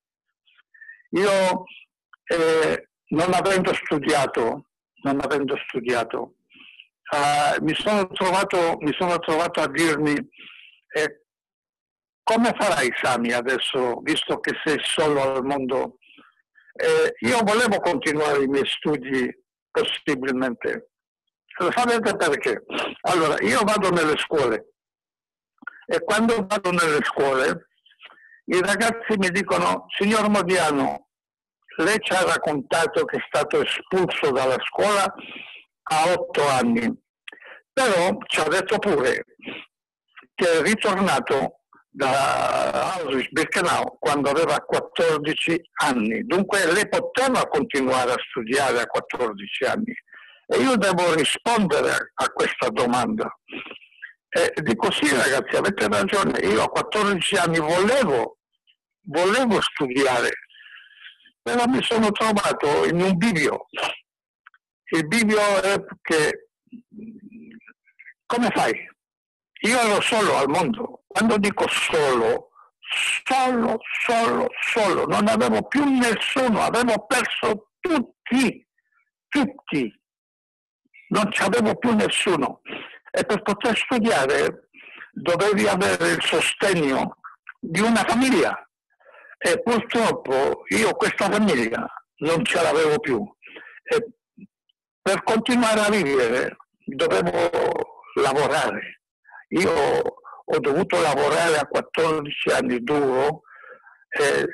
Io eh, non avendo studiato, non avendo studiato, eh, mi sono trovato, mi sono trovato a dirmi eh, come farai Sami adesso, visto che sei solo al mondo? Eh, io volevo continuare i miei studi possibilmente. Sapete perché? Allora, io vado nelle scuole e quando vado nelle scuole i ragazzi mi dicono: signor Modiano, lei ci ha raccontato che è stato espulso dalla scuola a otto anni, però ci ha detto pure che è ritornato da Auschwitz-Birkenau quando aveva quattordici anni, dunque lei poteva continuare a studiare a quattordici anni. E io devo rispondere a questa domanda. E dico: sì ragazzi, avete ragione, io a quattordici anni volevo, volevo studiare, però mi sono trovato in un bivio. Il bivio è che, come fai? Io ero solo al mondo. Quando dico solo, solo, solo, solo, non avevo più nessuno, avevo perso tutti, tutti. Non c'avevo più nessuno e per poter studiare dovevi avere il sostegno di una famiglia e purtroppo io questa famiglia non ce l'avevo più e per continuare a vivere dovevo lavorare. Io ho dovuto lavorare a quattordici anni duro e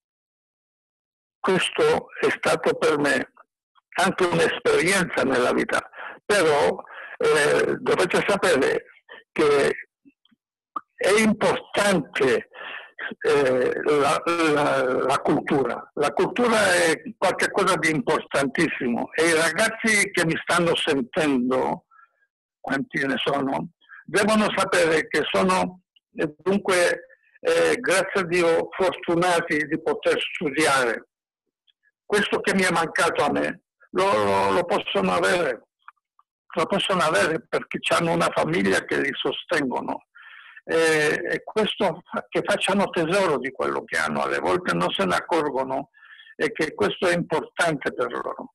questo è stato per me anche un'esperienza nella vita, però eh, dovete sapere che è importante eh, la, la, la cultura. La cultura è qualcosa di importantissimo e i ragazzi che mi stanno sentendo, quanti ne sono, devono sapere che sono eh, dunque eh, grazie a Dio fortunati di poter studiare. Questo che mi è mancato a me Lo, lo, lo possono avere, lo possono avere perché hanno una famiglia che li sostengono e, e questo che facciano tesoro di quello che hanno, alle volte non se ne accorgono e che questo è importante per loro.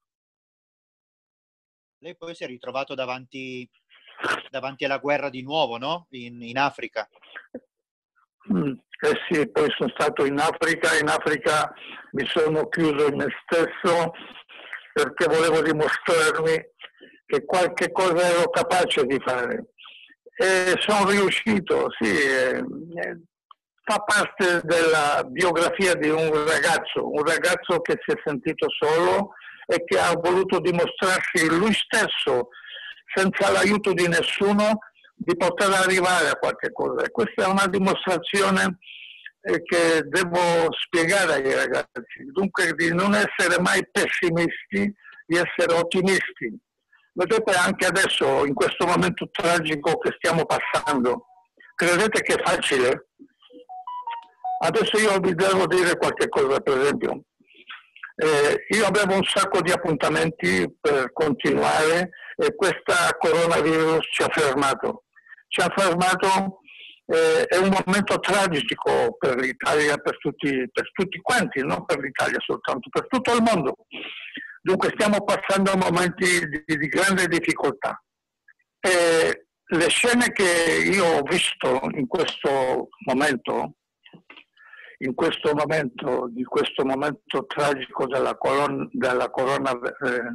Lei poi si è ritrovato davanti, davanti alla guerra di nuovo, no? In, in Africa. Mm, eh sì, poi sono stato in Africa, in Africa mi sono chiuso in me stesso perché volevo dimostrarmi che qualche cosa ero capace di fare. E sono riuscito, sì, eh, fa parte della biografia di un ragazzo, un ragazzo che si è sentito solo e che ha voluto dimostrarsi lui stesso, senza l'aiuto di nessuno, di poter arrivare a qualche cosa. E questa è una dimostrazione che devo spiegare ai ragazzi, dunque di non essere mai pessimisti, di essere ottimisti. Vedete anche adesso, in questo momento tragico che stiamo passando, credete che è facile? Adesso io vi devo dire qualche cosa, per esempio. Eh, io avevo un sacco di appuntamenti per continuare e questa coronavirus ci ha fermato. Ci ha fermato. Eh, è un momento tragico per l'Italia, per tutti, per tutti quanti, non per l'Italia soltanto, per tutto il mondo. Dunque stiamo passando momenti di, di grande difficoltà. E le scene che io ho visto in questo momento, in questo momento, di questo momento tragico della, colon, della coronavirus,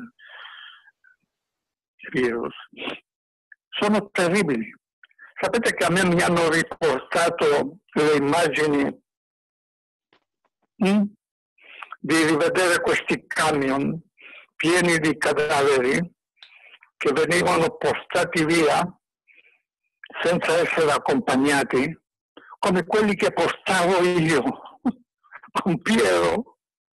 eh, sono terribili. Sapete che a me mi hanno riportato le immagini hm, di rivedere questi camion pieni di cadaveri che venivano portati via senza essere accompagnati, come quelli che portavo io con Piero.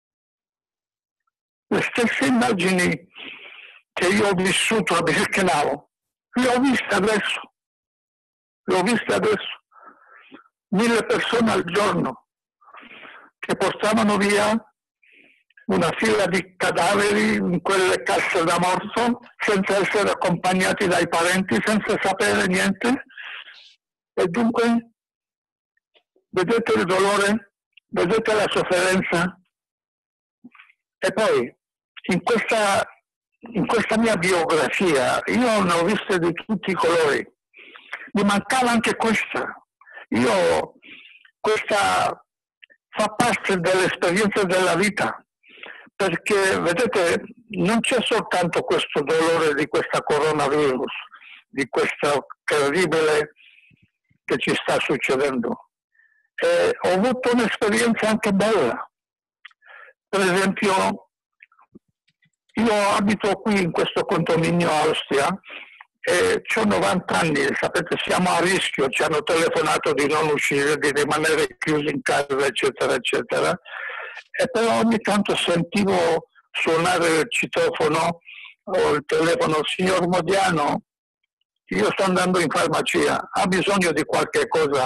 Le stesse immagini che io ho vissuto a Birkenau, le ho viste adesso, le ho viste adesso. Mille persone al giorno che portavano via una fila di cadaveri in quelle casse da morto senza essere accompagnati dai parenti, senza sapere niente. E dunque vedete il dolore, vedete la sofferenza. E poi in questa, in questa mia biografia io ne ho viste di tutti i colori. Mi mancava anche questa. Io, questa fa parte dell'esperienza della vita, perché vedete non c'è soltanto questo dolore di questa coronavirus, di questo terribile che ci sta succedendo. E ho avuto un'esperienza anche bella. Per esempio, io abito qui in questo condominio Austria e ho novanta anni, sapete, siamo a rischio, ci hanno telefonato di non uscire, di rimanere chiusi in casa, eccetera, eccetera. E però ogni tanto sentivo suonare il citofono o il telefono: signor Modiano, io sto andando in farmacia, ha bisogno di qualche cosa?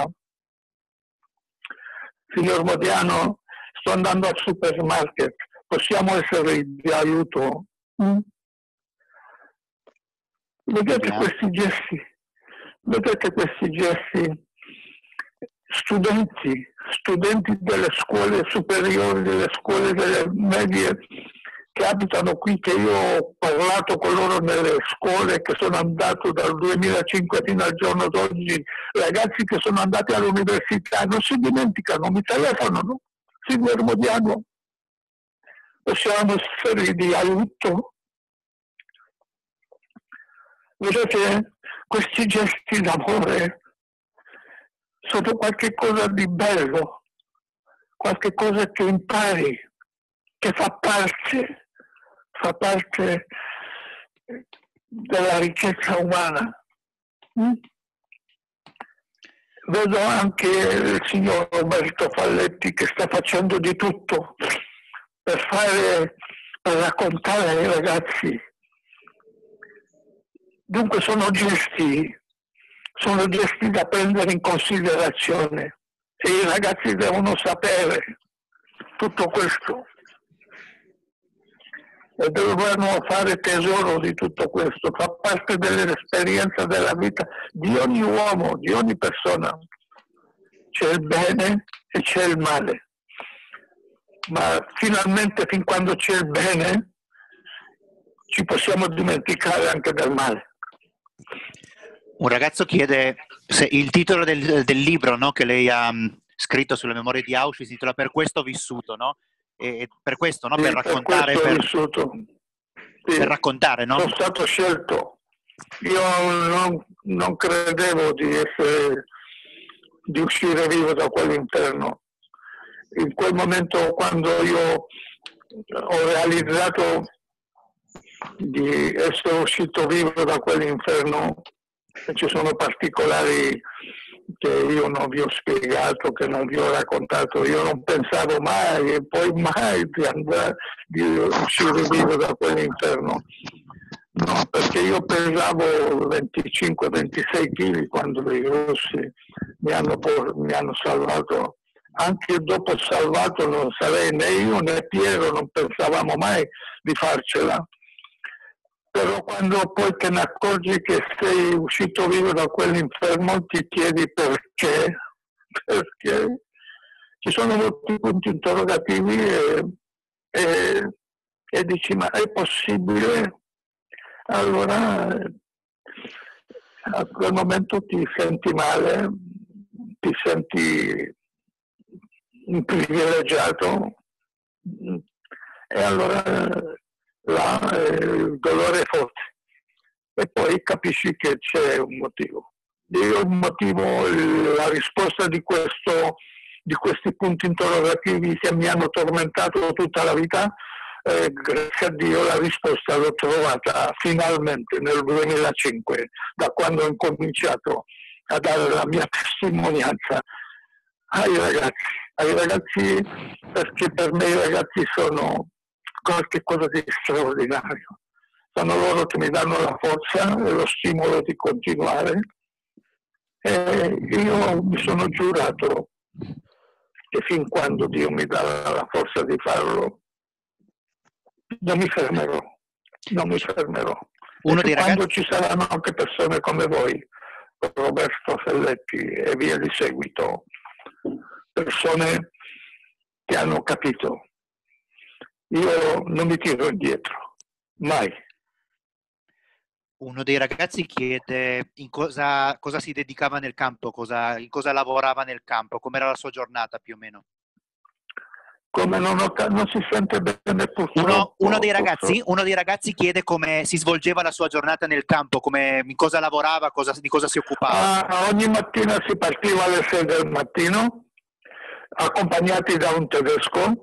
Signor Modiano, sto andando al supermarket, possiamo essere di aiuto? Mm? Vedete questi gesti, vedete questi gesti, studenti, studenti delle scuole superiori, delle scuole delle medie che abitano qui, che io ho parlato con loro nelle scuole, che sono andato dal duemilacinque fino al giorno d'oggi, ragazzi che sono andati all'università, non si dimenticano, mi telefonano: signor Modiano, possiamo essere di aiuto? Vedete, questi gesti d'amore sono qualche cosa di bello, qualche cosa che impari, che fa parte, fa parte della ricchezza umana. Mm? Vedo anche il signor Roberto Falletti che sta facendo di tutto per fare, per raccontare ai ragazzi. Dunque sono gesti, sono gesti da prendere in considerazione e i ragazzi devono sapere tutto questo e devono fare tesoro di tutto questo, fa parte dell'esperienza della vita di ogni uomo, di ogni persona. C'è il bene e c'è il male, ma finalmente fin quando c'è il bene ci possiamo dimenticare anche del male. Un ragazzo chiede se il titolo del, del libro, no, che lei ha um, scritto sulle memorie di Auschwitz si intitola Per questo vissuto, no? E per questo, no? Sì, per raccontare, per, per, vissuto. Sì, per raccontare, no? Sono stato scelto. Io non, non credevo di essere, di uscire vivo da quell'inferno. In quel momento, quando io ho realizzato di essere uscito vivo da quell'inferno, ci sono particolari che io non vi ho spiegato, che non vi ho raccontato. Io non pensavo mai e poi mai di andare, di uscire vivo da quell'inferno. No, perché io pesavo venticinque ventisei chili quando i russi mi hanno, mi hanno salvato. Anche dopo salvato non sarei né io né Piero, non pensavamo mai di farcela. Però quando poi te ne accorgi che sei uscito vivo da quell'inferno ti chiedi perché, perché ci sono molti punti interrogativi e, e, e dici: ma è possibile? Allora a quel momento ti senti male, ti senti un privilegiato e allora là il dolore è forte e poi capisci che c'è un motivo. Io un motivo, la risposta di questo, di questi punti interrogativi che mi hanno tormentato tutta la vita, eh, grazie a Dio la risposta l'ho trovata finalmente nel duemilacinque, da quando ho incominciato a dare la mia testimonianza ai ragazzi, ai ragazzi perché per me i ragazzi sono qualcosa di straordinario. Sono loro che mi danno la forza e lo stimolo di continuare. E io mi sono giurato che fin quando Dio mi darà la forza di farlo, non mi fermerò, non mi fermerò. Uno e dei quando ragazzi... ci saranno anche persone come voi, Roberto Felletti e via di seguito, persone che hanno capito, io non mi tiro indietro, mai. Uno dei ragazzi chiede in cosa, cosa si dedicava nel campo, cosa, in cosa lavorava nel campo, com'era la sua giornata più o meno. Come non, ho, non si sente bene purtroppo. Uno, uno, dei ragazzi, uno dei ragazzi chiede come si svolgeva la sua giornata nel campo, come, in cosa lavorava, cosa, di cosa si occupava. Ah, ogni mattina si partiva alle sei del mattino, accompagnati da un tedesco,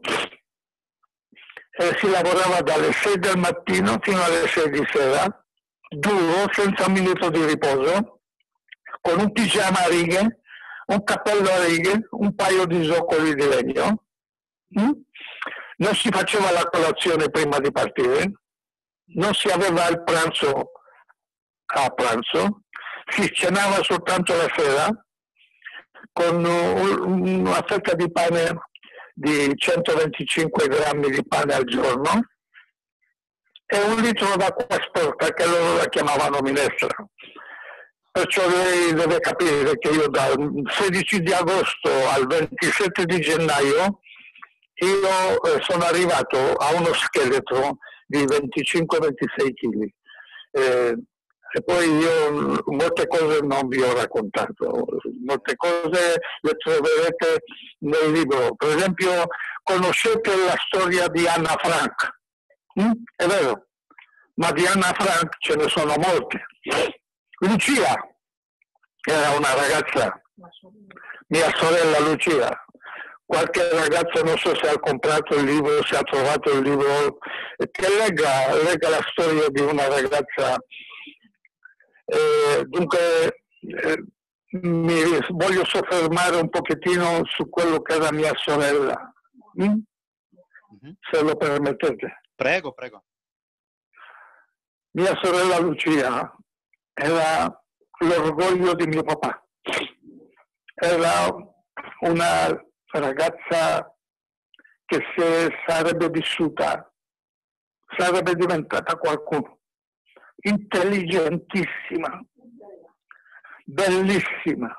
e si lavorava dalle sei del mattino fino alle sei di sera, duro, senza un minuto di riposo, con un pigiama a righe, un cappello a righe, un paio di zoccoli di legno. Mm? Non si faceva la colazione prima di partire, non si aveva il pranzo a pranzo, si cenava soltanto la sera con una fetta di pane di centoventicinque grammi di pane al giorno e un litro d'acqua sporca che loro la chiamavano minestra. Perciò lei deve capire che io dal sedici di agosto al ventisette di gennaio io eh, sono arrivato a uno scheletro di venticinque ventisei chili. Eh, e poi io molte cose non vi ho raccontato, molte cose le troverete nel libro. Per esempio, conoscete la storia di Anna Frank? Mm? È vero, ma di Anna Frank ce ne sono molte. Lucia era una ragazza, mia sorella Lucia. Qualche ragazzo, non so se ha comprato il libro, se ha trovato il libro, che legga, legga la storia di una ragazza. Eh, dunque, eh, mi voglio soffermare un pochettino su quello che era mia sorella, mm? mm-hmm. se lo permettete. Prego, prego. Mia sorella Lucia era l'orgoglio di mio papà. Era una ragazza che se sarebbe vissuta, sarebbe diventata qualcuno. Intelligentissima, bellissima,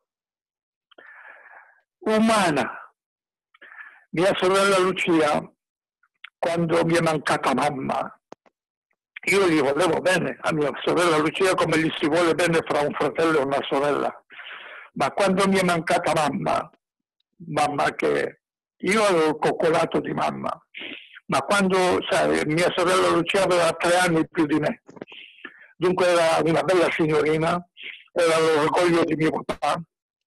umana. Mia sorella Lucia, quando mi è mancata mamma, io gli volevo bene a mia sorella Lucia come gli si vuole bene fra un fratello e una sorella, ma quando mi è mancata mamma, mamma che io avevo coccolato di mamma, ma quando, sai, mia sorella Lucia aveva tre anni più di me, dunque era una bella signorina, era l'orgoglio di mio papà,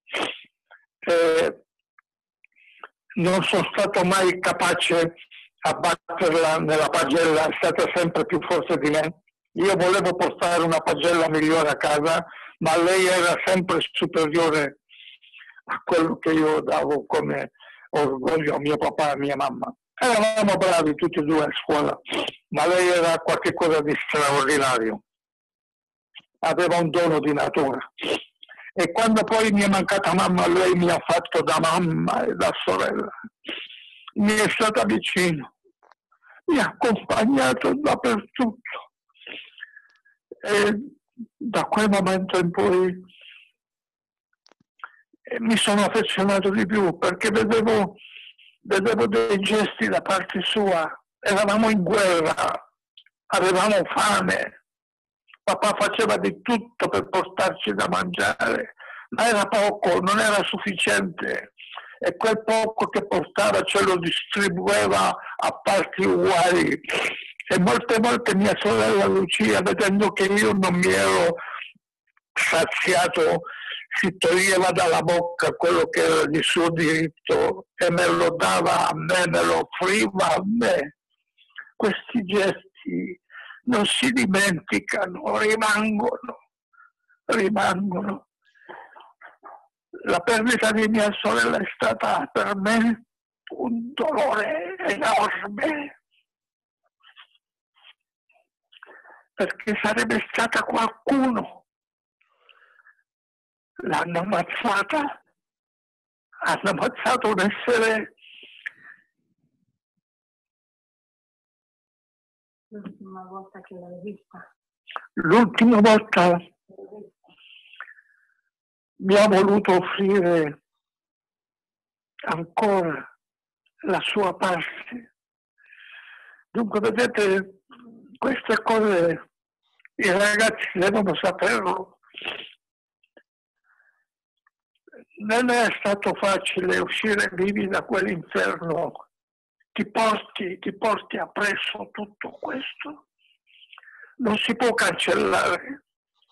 e non sono stato mai capace a batterla nella pagella, è stata sempre più forte di me. Io volevo portare una pagella migliore a casa, ma lei era sempre superiore a quello che io davo come orgoglio a mio papà e a mia mamma. Eravamo bravi tutti e due a scuola, ma lei era qualcosa di straordinario. Aveva un dono di natura. E quando poi mi è mancata mamma, lei mi ha fatto da mamma e da sorella. Mi è stata vicino, mi ha accompagnato dappertutto. E da quel momento in poi mi sono affezionato di più, perché vedevo, vedevo dei gesti da parte sua. Eravamo in guerra, avevamo fame, papà faceva di tutto per portarci da mangiare, ma era poco, non era sufficiente, e quel poco che portava ce lo distribueva a parti uguali. E molte volte mia sorella Lucia, vedendo che io non mi ero saziato, si toglieva dalla bocca quello che era di suo diritto e me lo dava a me, me lo offriva a me. questi gesti non si dimenticano, rimangono, rimangono. La perdita di mia sorella è stata per me un dolore enorme, perché sarebbe stata qualcuno. L'hanno ammazzata, hanno ammazzato un essere. L'ultima volta che l'hai vista? L'ultima volta mi ha voluto offrire ancora la sua parte. Dunque, vedete, queste cose i ragazzi devono saperlo. Non è stato facile uscire vivi da quell'inferno. Ti porti, ti porti appresso tutto questo. Non si può cancellare.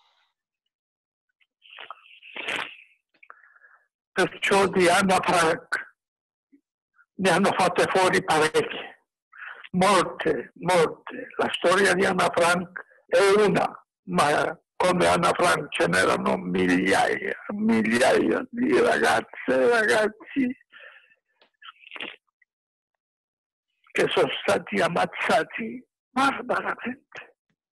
Perciò di Anna Frank ne hanno fatte fuori parecchie, molte, molte. La storia di Anna Frank è una, ma come Anna Frank ce n'erano migliaia, migliaia di ragazze e ragazzi che sono stati ammazzati barbaramente.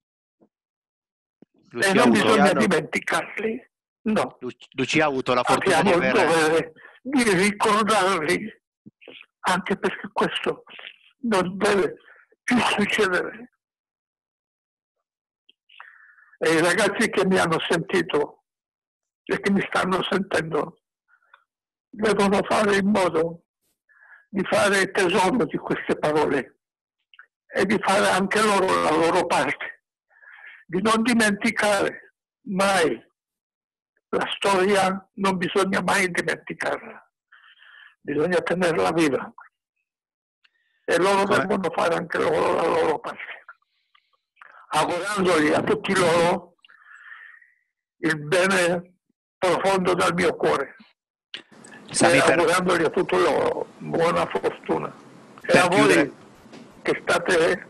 Lucia e non avuto, bisogna Luciano. dimenticarli, no. Lucia ha avuto la fortuna Abbiamo di il avere... dovere di ricordarli, anche perché questo non deve più succedere. E i ragazzi che mi hanno sentito e che mi stanno sentendo devono fare in modo di fare tesoro di queste parole e di fare anche loro la loro parte, di non dimenticare mai la storia, non bisogna mai dimenticarla, bisogna tenerla viva e loro Come- devono fare anche loro la loro parte, augurandogli a tutti loro il bene profondo dal mio cuore Sami, e per, augurandogli a tutti loro buona fortuna. E Per a chiudere- voi che state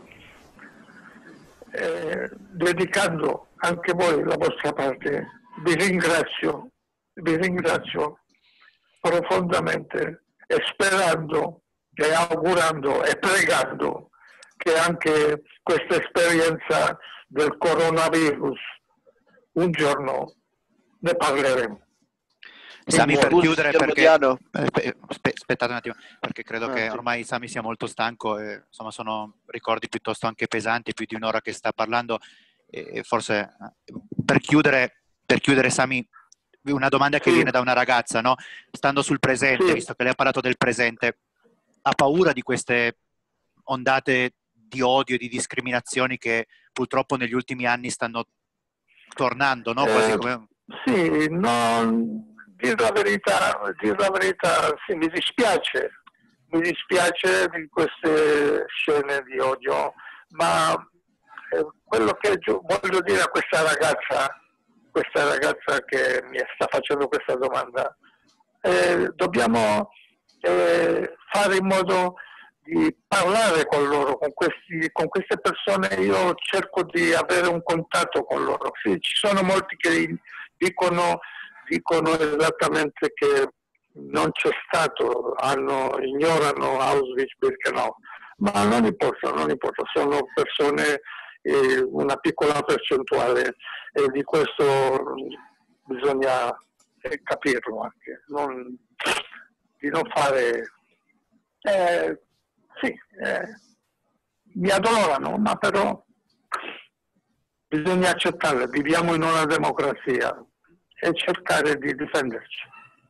eh, dedicando anche voi la vostra parte, vi ringrazio, vi ringrazio profondamente e sperando e augurando e pregando che anche questa esperienza del coronavirus un giorno ne parleremo. Sami, per Scusi, chiudere, signor perché Modiano. eh, spe- spe- aspettate un attimo, perché credo Ah, che sì. ormai Sami sia molto stanco e insomma sono ricordi piuttosto anche pesanti, più di un'ora che sta parlando e forse eh, per chiudere, per chiudere Sami, una domanda che Sì. viene da una ragazza, no? Stando sul presente, Sì. visto che lei ha parlato del presente, ha paura di queste ondate di odio e di discriminazioni che purtroppo negli ultimi anni stanno tornando, no? Quasi Eh, come... Sì, no, dir la verità, dir la verità, sì, mi dispiace, mi dispiace di queste scene di odio, ma eh, quello che gio- voglio dire a questa ragazza, questa ragazza che mi sta facendo questa domanda, eh, dobbiamo eh, fare in modo di parlare con loro, con, questi, con queste persone. Io cerco di avere un contatto con loro. Sì, ci sono molti che dicono, dicono esattamente che non c'è stato, hanno, ignorano Auschwitz-Birkenau, ma non importa, non importa, sono persone, eh, una piccola percentuale e di questo bisogna eh, capirlo anche, non, di non fare... Eh, sì, eh, mi addolorano, ma però bisogna accettarle, viviamo in una democrazia e cercare di difenderci.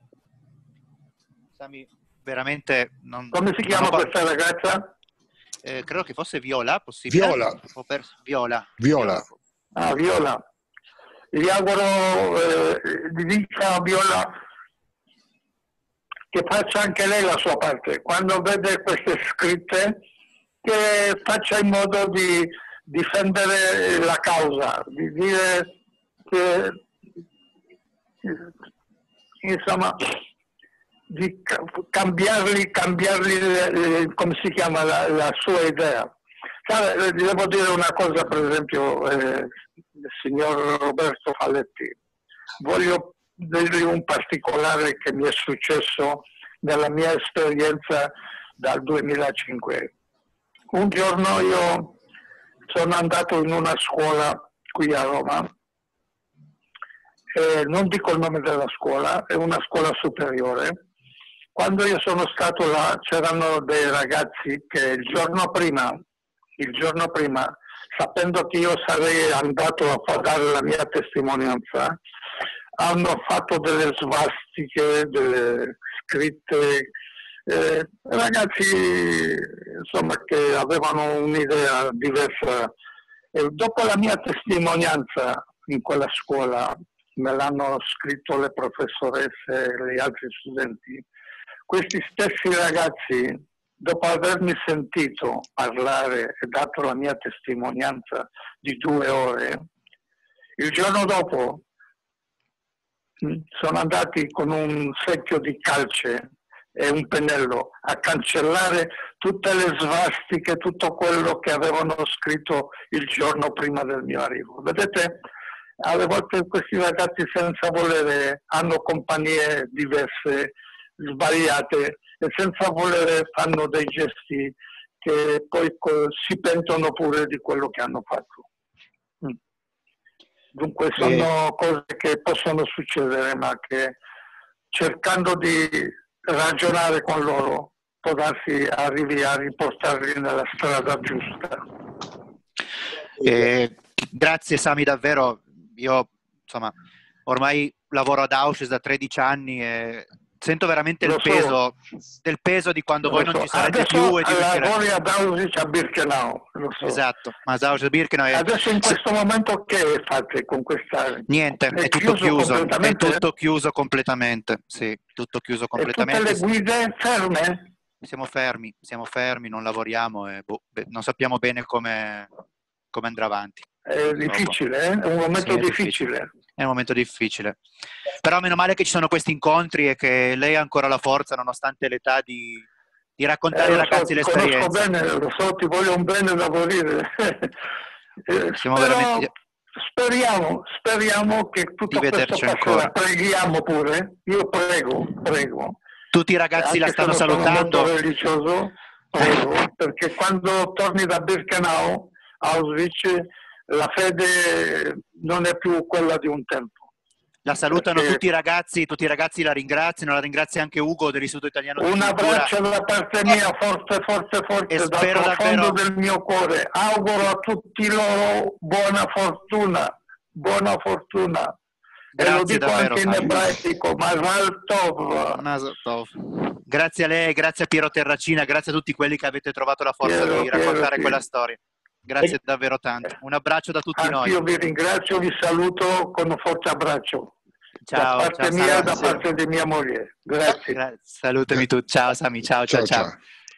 Sami, veramente non, Come si non chiama ho pa- questa ragazza? eh, credo che fosse Viola, possibile? Viola. Ho perso- Viola. Viola. Ah, Viola. Gli auguro, eh, di dica a Viola che faccia anche lei la sua parte. Quando vede queste scritte, che faccia in modo di difendere la causa, di dire che, insomma, di ca- cambiarli, cambiarli eh, come si chiama la, la sua idea. Sai, devo dire una cosa, per esempio, eh, il signor Roberto Falletti. Voglio dirgli un particolare che mi è successo nella mia esperienza dal duemilacinque. Un giorno io sono andato in una scuola qui a Roma, e non dico il nome della scuola, è una scuola superiore. Quando io sono stato là c'erano dei ragazzi che il giorno prima, il giorno prima, sapendo che io sarei andato a dare la mia testimonianza, hanno fatto delle svastiche, delle scritte, eh, ragazzi insomma che avevano un'idea diversa. E dopo la mia testimonianza in quella scuola, me l'hanno scritto le professoresse e gli altri studenti, questi stessi ragazzi, dopo avermi sentito parlare e dato la mia testimonianza di due ore, il giorno dopo sono andati con un secchio di calce e un pennello a cancellare tutte le svastiche, tutto quello che avevano scritto il giorno prima del mio arrivo. Vedete, alle volte questi ragazzi senza volere hanno compagnie diverse, sbagliate, e senza volere fanno dei gesti che poi si pentono pure di quello che hanno fatto. Dunque sono cose che possono succedere, ma che cercando di ragionare con loro può darsi arrivi a riportarli nella strada giusta. Eh, grazie Sami, davvero. Io insomma ormai lavoro ad Auschwitz da tredici anni e sento veramente Lo il so. peso del peso di quando Lo voi so. non ci sarete Adesso più e di riuscire... lavori ad Auschwitz a Birkenau, lo so. Esatto, ma Auschwitz-Birkenau è... Adesso in questo momento che fate con questa... Niente, È è tutto chiuso, è completamente? tutto chiuso completamente, sì, tutto chiuso E tutte completamente. le guide ferme? Siamo fermi, siamo fermi, non lavoriamo e boh, beh, non sappiamo bene come, come andrà avanti. È difficile, eh? È un momento Sì, è difficile. È un momento difficile. Però meno male che ci sono questi incontri e che lei ha ancora la forza, nonostante l'età, di, di raccontare Eh, ai lo so, ragazzi ti conosco l'esperienza. bene, lo so, ti voglio un bene da morire. Eh, Siamo spero- veramente... Speriamo, speriamo che tutto Di questo vederci passerà. ancora. Preghiamo pure, io prego, prego. Tutti i ragazzi la Anche se stanno non sono salutando. molto religioso, prego, perché quando torni da Birkenau, Auschwitz, la fede non è più quella di un tempo. La salutano Perché- tutti i ragazzi, tutti i ragazzi la ringraziano, la ringrazia anche Ugo dell'Istituto Italiano di Un Cultura. abbraccio da parte mia, forte, forte, forte, E dal spero profondo davvero- del mio cuore. Auguro a tutti loro buona fortuna, buona fortuna. e lo Grazie dico davvero, anche in Sami. ebraico, Mazal Tov. Mazel tov. Grazie a lei, grazie a Piero Terracina, grazie a tutti quelli che avete trovato la forza Piero, di raccontare Piero, sì. quella storia. Grazie davvero tanto. Un abbraccio da tutti noi. Anch'io vi ringrazio, vi saluto con un forte abbraccio. Ciao, da parte ciao, mia e Sami. da parte di mia moglie. Grazie. Gra- salutami tu. Ciao Sami, ciao, ciao, ciao.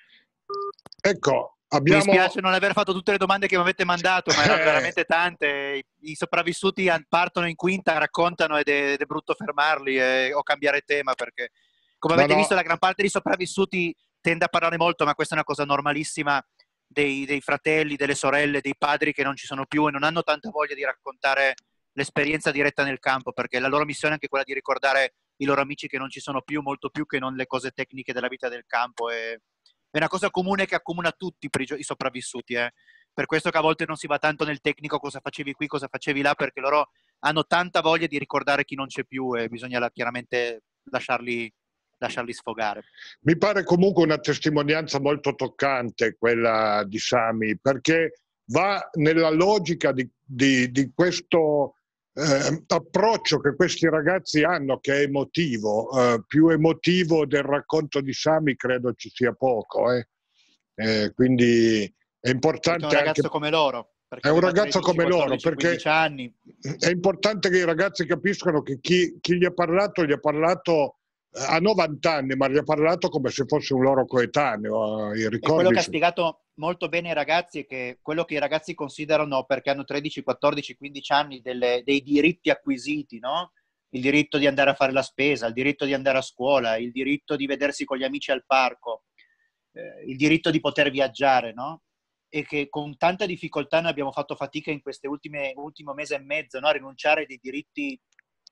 Ecco, Mi abbiamo... dispiace non aver fatto tutte le domande che mi avete mandato, ma erano Eh. veramente tante. I sopravvissuti an- partono in quinta, raccontano ed è, ed è brutto fermarli e, o cambiare tema, perché come No, avete no. visto la gran parte dei sopravvissuti tende a parlare molto, ma questa è una cosa normalissima dei, dei fratelli, delle sorelle, dei padri che non ci sono più e non hanno tanta voglia di raccontare l'esperienza diretta nel campo, perché la loro missione è anche quella di ricordare i loro amici che non ci sono più, molto più che non le cose tecniche della vita del campo. E, è una cosa comune che accomuna tutti i prigio- i sopravvissuti, eh. Per questo che a volte non si va tanto nel tecnico, cosa facevi qui, cosa facevi là, perché loro hanno tanta voglia di ricordare chi non c'è più e bisogna la- chiaramente lasciarli, lasciarli sfogare. Mi pare comunque una testimonianza molto toccante quella di Sami, perché va nella logica di, di- di questo eh, approccio che questi ragazzi hanno, che è emotivo. Eh, più emotivo del racconto di Sami credo ci sia poco. eh. Eh, quindi è Perché importante è un ragazzo anche... come loro. perché È un aveva ragazzo tredici, come loro, quattordici, perché quindici anni. è importante che i ragazzi capiscano che chi, chi gli ha parlato, gli ha parlato eh, a novanta anni, ma gli ha parlato come se fosse un loro coetaneo. eh, I E quello ricordi che ha sono- spiegato molto bene ai ragazzi è che quello che i ragazzi considerano, perché hanno tredici, quattordici, quindici anni, delle- dei diritti acquisiti, no? Il diritto di andare a fare la spesa, il diritto di andare a scuola, il diritto di vedersi con gli amici al parco, eh, il diritto di poter viaggiare, no? e che con tanta difficoltà noi abbiamo fatto fatica in queste ultime ultimo mese e mezzo, no? A rinunciare a dei diritti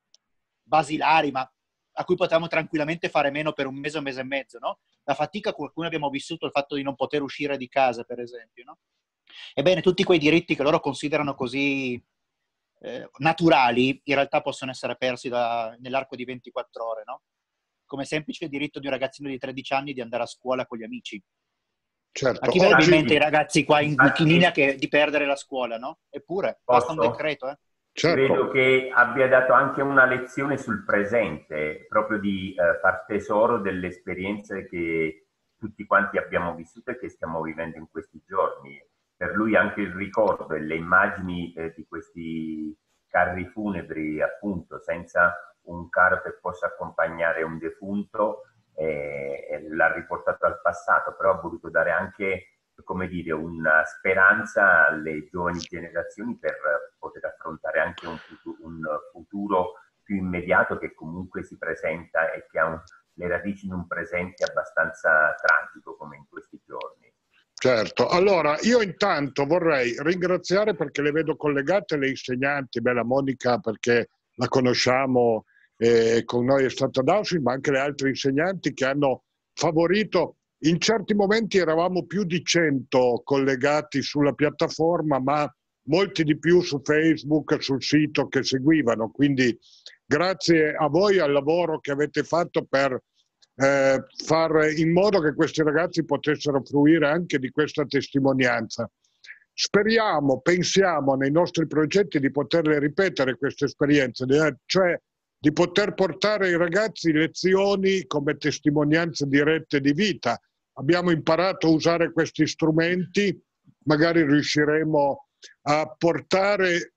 basilari, ma a cui potevamo tranquillamente fare meno per un mese, un mese e mezzo, no? La fatica con cui abbiamo vissuto il fatto di non poter uscire di casa, per esempio, no? Ebbene, tutti quei diritti che loro considerano così eh, naturali, in realtà possono essere persi da, nell'arco di ventiquattro ore, no? Come semplice diritto di un ragazzino di tredici anni di andare a scuola con gli amici. Certo. A chi verrebbe in Oggi... mente i ragazzi qua in, Infatti, in linea che, di perdere la scuola, no? Eppure, basta un posso? decreto, eh? Certo. Credo che abbia dato anche una lezione sul presente, proprio di eh, far tesoro delle esperienze che tutti quanti abbiamo vissuto e che stiamo vivendo in questi giorni. Per lui anche il ricordo e le immagini eh, di questi carri funebri, appunto, senza un carro che possa accompagnare un defunto, eh, l'ha riportato al passato, però ha voluto dare anche, come dire, una speranza alle giovani generazioni per poter affrontare anche un futuro, un futuro più immediato che comunque si presenta e che ha un, le radici in un presente abbastanza tragico come in questi giorni. Certo, allora io intanto vorrei ringraziare, perché le vedo collegate, le insegnanti, beh, la Monica perché la conosciamo, eh, con noi è stata ad Auschwitz, ma anche le altre insegnanti che hanno favorito. In certi momenti eravamo più di cento collegati sulla piattaforma, ma molti di più su Facebook, sul sito che seguivano. Quindi grazie a voi, al lavoro che avete fatto per eh, fare in modo che questi ragazzi potessero fruire anche di questa testimonianza. Speriamo, pensiamo nei nostri progetti di poterle ripetere queste esperienze, cioè di poter portare ai ragazzi lezioni come testimonianze dirette di vita. Abbiamo imparato a usare questi strumenti, magari riusciremo a portare eh,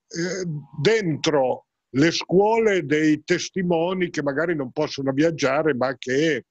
dentro le scuole dei testimoni che magari non possono viaggiare, ma che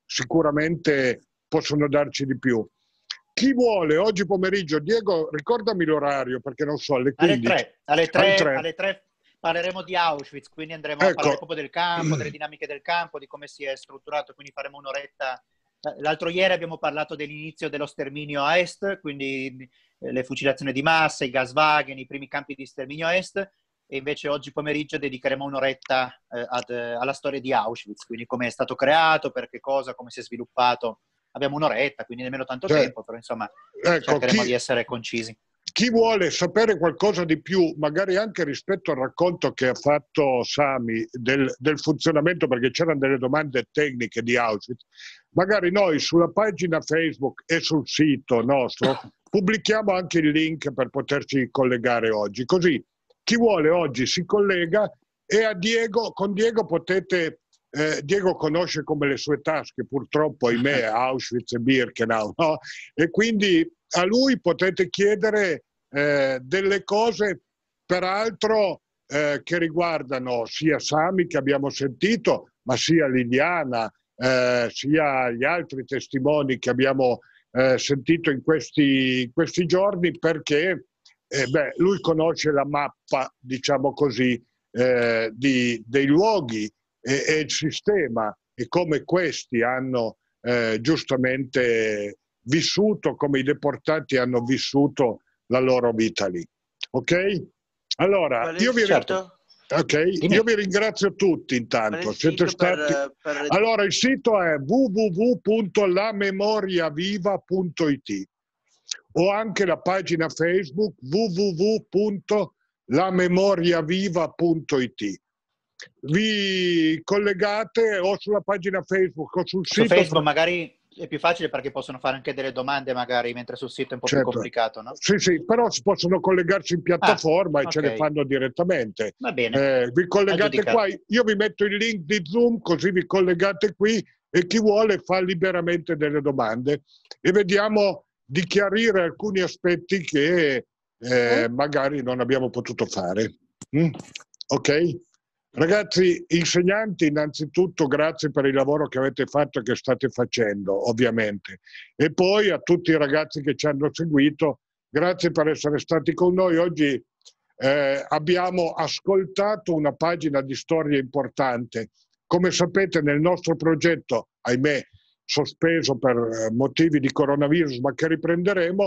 sicuramente possono darci di più. Chi vuole oggi pomeriggio, Diego, ricordami l'orario perché non so, alle quindici. Alle tre, alle tre, alle tre. alle tre parleremo di Auschwitz, quindi andremo Ecco. a parlare proprio del campo, delle dinamiche del campo, di come si è strutturato, quindi faremo un'oretta. L'altro ieri abbiamo parlato dell'inizio dello sterminio a est, quindi le fucilazioni di massa, i gaswagen, i primi campi di sterminio a est, e invece oggi pomeriggio dedicheremo un'oretta eh, ad, alla storia di Auschwitz, quindi come è stato creato, per che cosa, come si è sviluppato. Abbiamo un'oretta, quindi nemmeno tanto cioè, tempo, però insomma ecco, cercheremo chi, di essere concisi. Chi vuole sapere qualcosa di più, magari anche rispetto al racconto che ha fatto Sami del, del funzionamento, perché c'erano delle domande tecniche di Auschwitz, magari noi sulla pagina Facebook e sul sito nostro pubblichiamo anche il link per poterci collegare oggi. Così chi vuole oggi si collega e a Diego, con Diego potete... Eh, Diego conosce come le sue tasche, purtroppo, ahimè, Auschwitz e Birkenau, no? E quindi a lui potete chiedere eh, delle cose, peraltro, eh, che riguardano sia Sami, che abbiamo sentito, ma sia Liliana, eh, sia gli altri testimoni che abbiamo eh, sentito in questi, in questi giorni, perché eh, beh, lui conosce la mappa, diciamo così, eh, di, dei luoghi e il sistema e come questi hanno eh, giustamente vissuto, come i deportati hanno vissuto la loro vita lì. Ok? Allora, io vi, certo. okay? io vi ringrazio tutti intanto. Siete stati... per, per... Allora, il sito è w w w punto la memoria viva punto i t o anche la pagina Facebook w w w punto la memoria viva punto i t. Vi collegate o sulla pagina Facebook o sul Su sito. Facebook magari è più facile perché possono fare anche delle domande, magari, mentre sul sito è un po' certo. più complicato, no? Sì, sì, però si possono collegarsi in piattaforma ah, e okay. ce le fanno direttamente. Va bene. Eh, vi collegate qua, io vi metto il link di Zoom, così vi collegate qui e chi vuole fa liberamente delle domande e vediamo di chiarire alcuni aspetti che eh, magari non abbiamo potuto fare. Mm? Ok? Ragazzi, insegnanti, innanzitutto grazie per il lavoro che avete fatto e che state facendo, ovviamente. E poi a tutti i ragazzi che ci hanno seguito, grazie per essere stati con noi. Oggi eh, abbiamo ascoltato una pagina di storia importante. Come sapete, nel nostro progetto, ahimè, sospeso per motivi di coronavirus, ma che riprenderemo,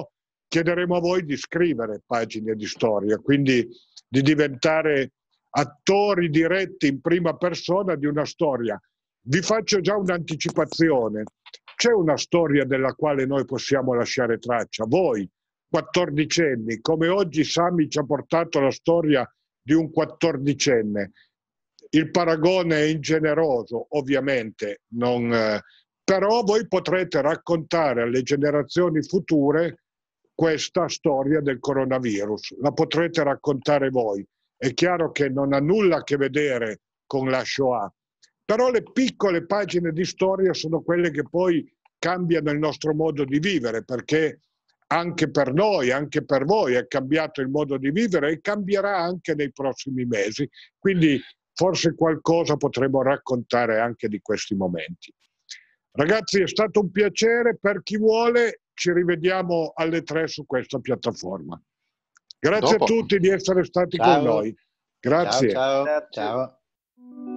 chiederemo a voi di scrivere pagine di storia, quindi di diventare attori diretti in prima persona di una storia. Vi faccio già un'anticipazione. C'è una storia della quale noi possiamo lasciare traccia. Voi, quattordicenni, come oggi Sami ci ha portato la storia di un quattordicenne. Il paragone è ingeneroso, ovviamente, non, eh, però voi potrete raccontare alle generazioni future questa storia del coronavirus. La potrete raccontare voi. È chiaro che non ha nulla a che vedere con la Shoah, però le piccole pagine di storia sono quelle che poi cambiano il nostro modo di vivere, perché anche per noi, anche per voi è cambiato il modo di vivere e cambierà anche nei prossimi mesi, quindi forse qualcosa potremo raccontare anche di questi momenti. Ragazzi, è stato un piacere, per chi vuole ci rivediamo alle tre su questa piattaforma. Grazie Dopo. a tutti di essere stati ciao. con noi. Grazie. Ciao, ciao. ciao.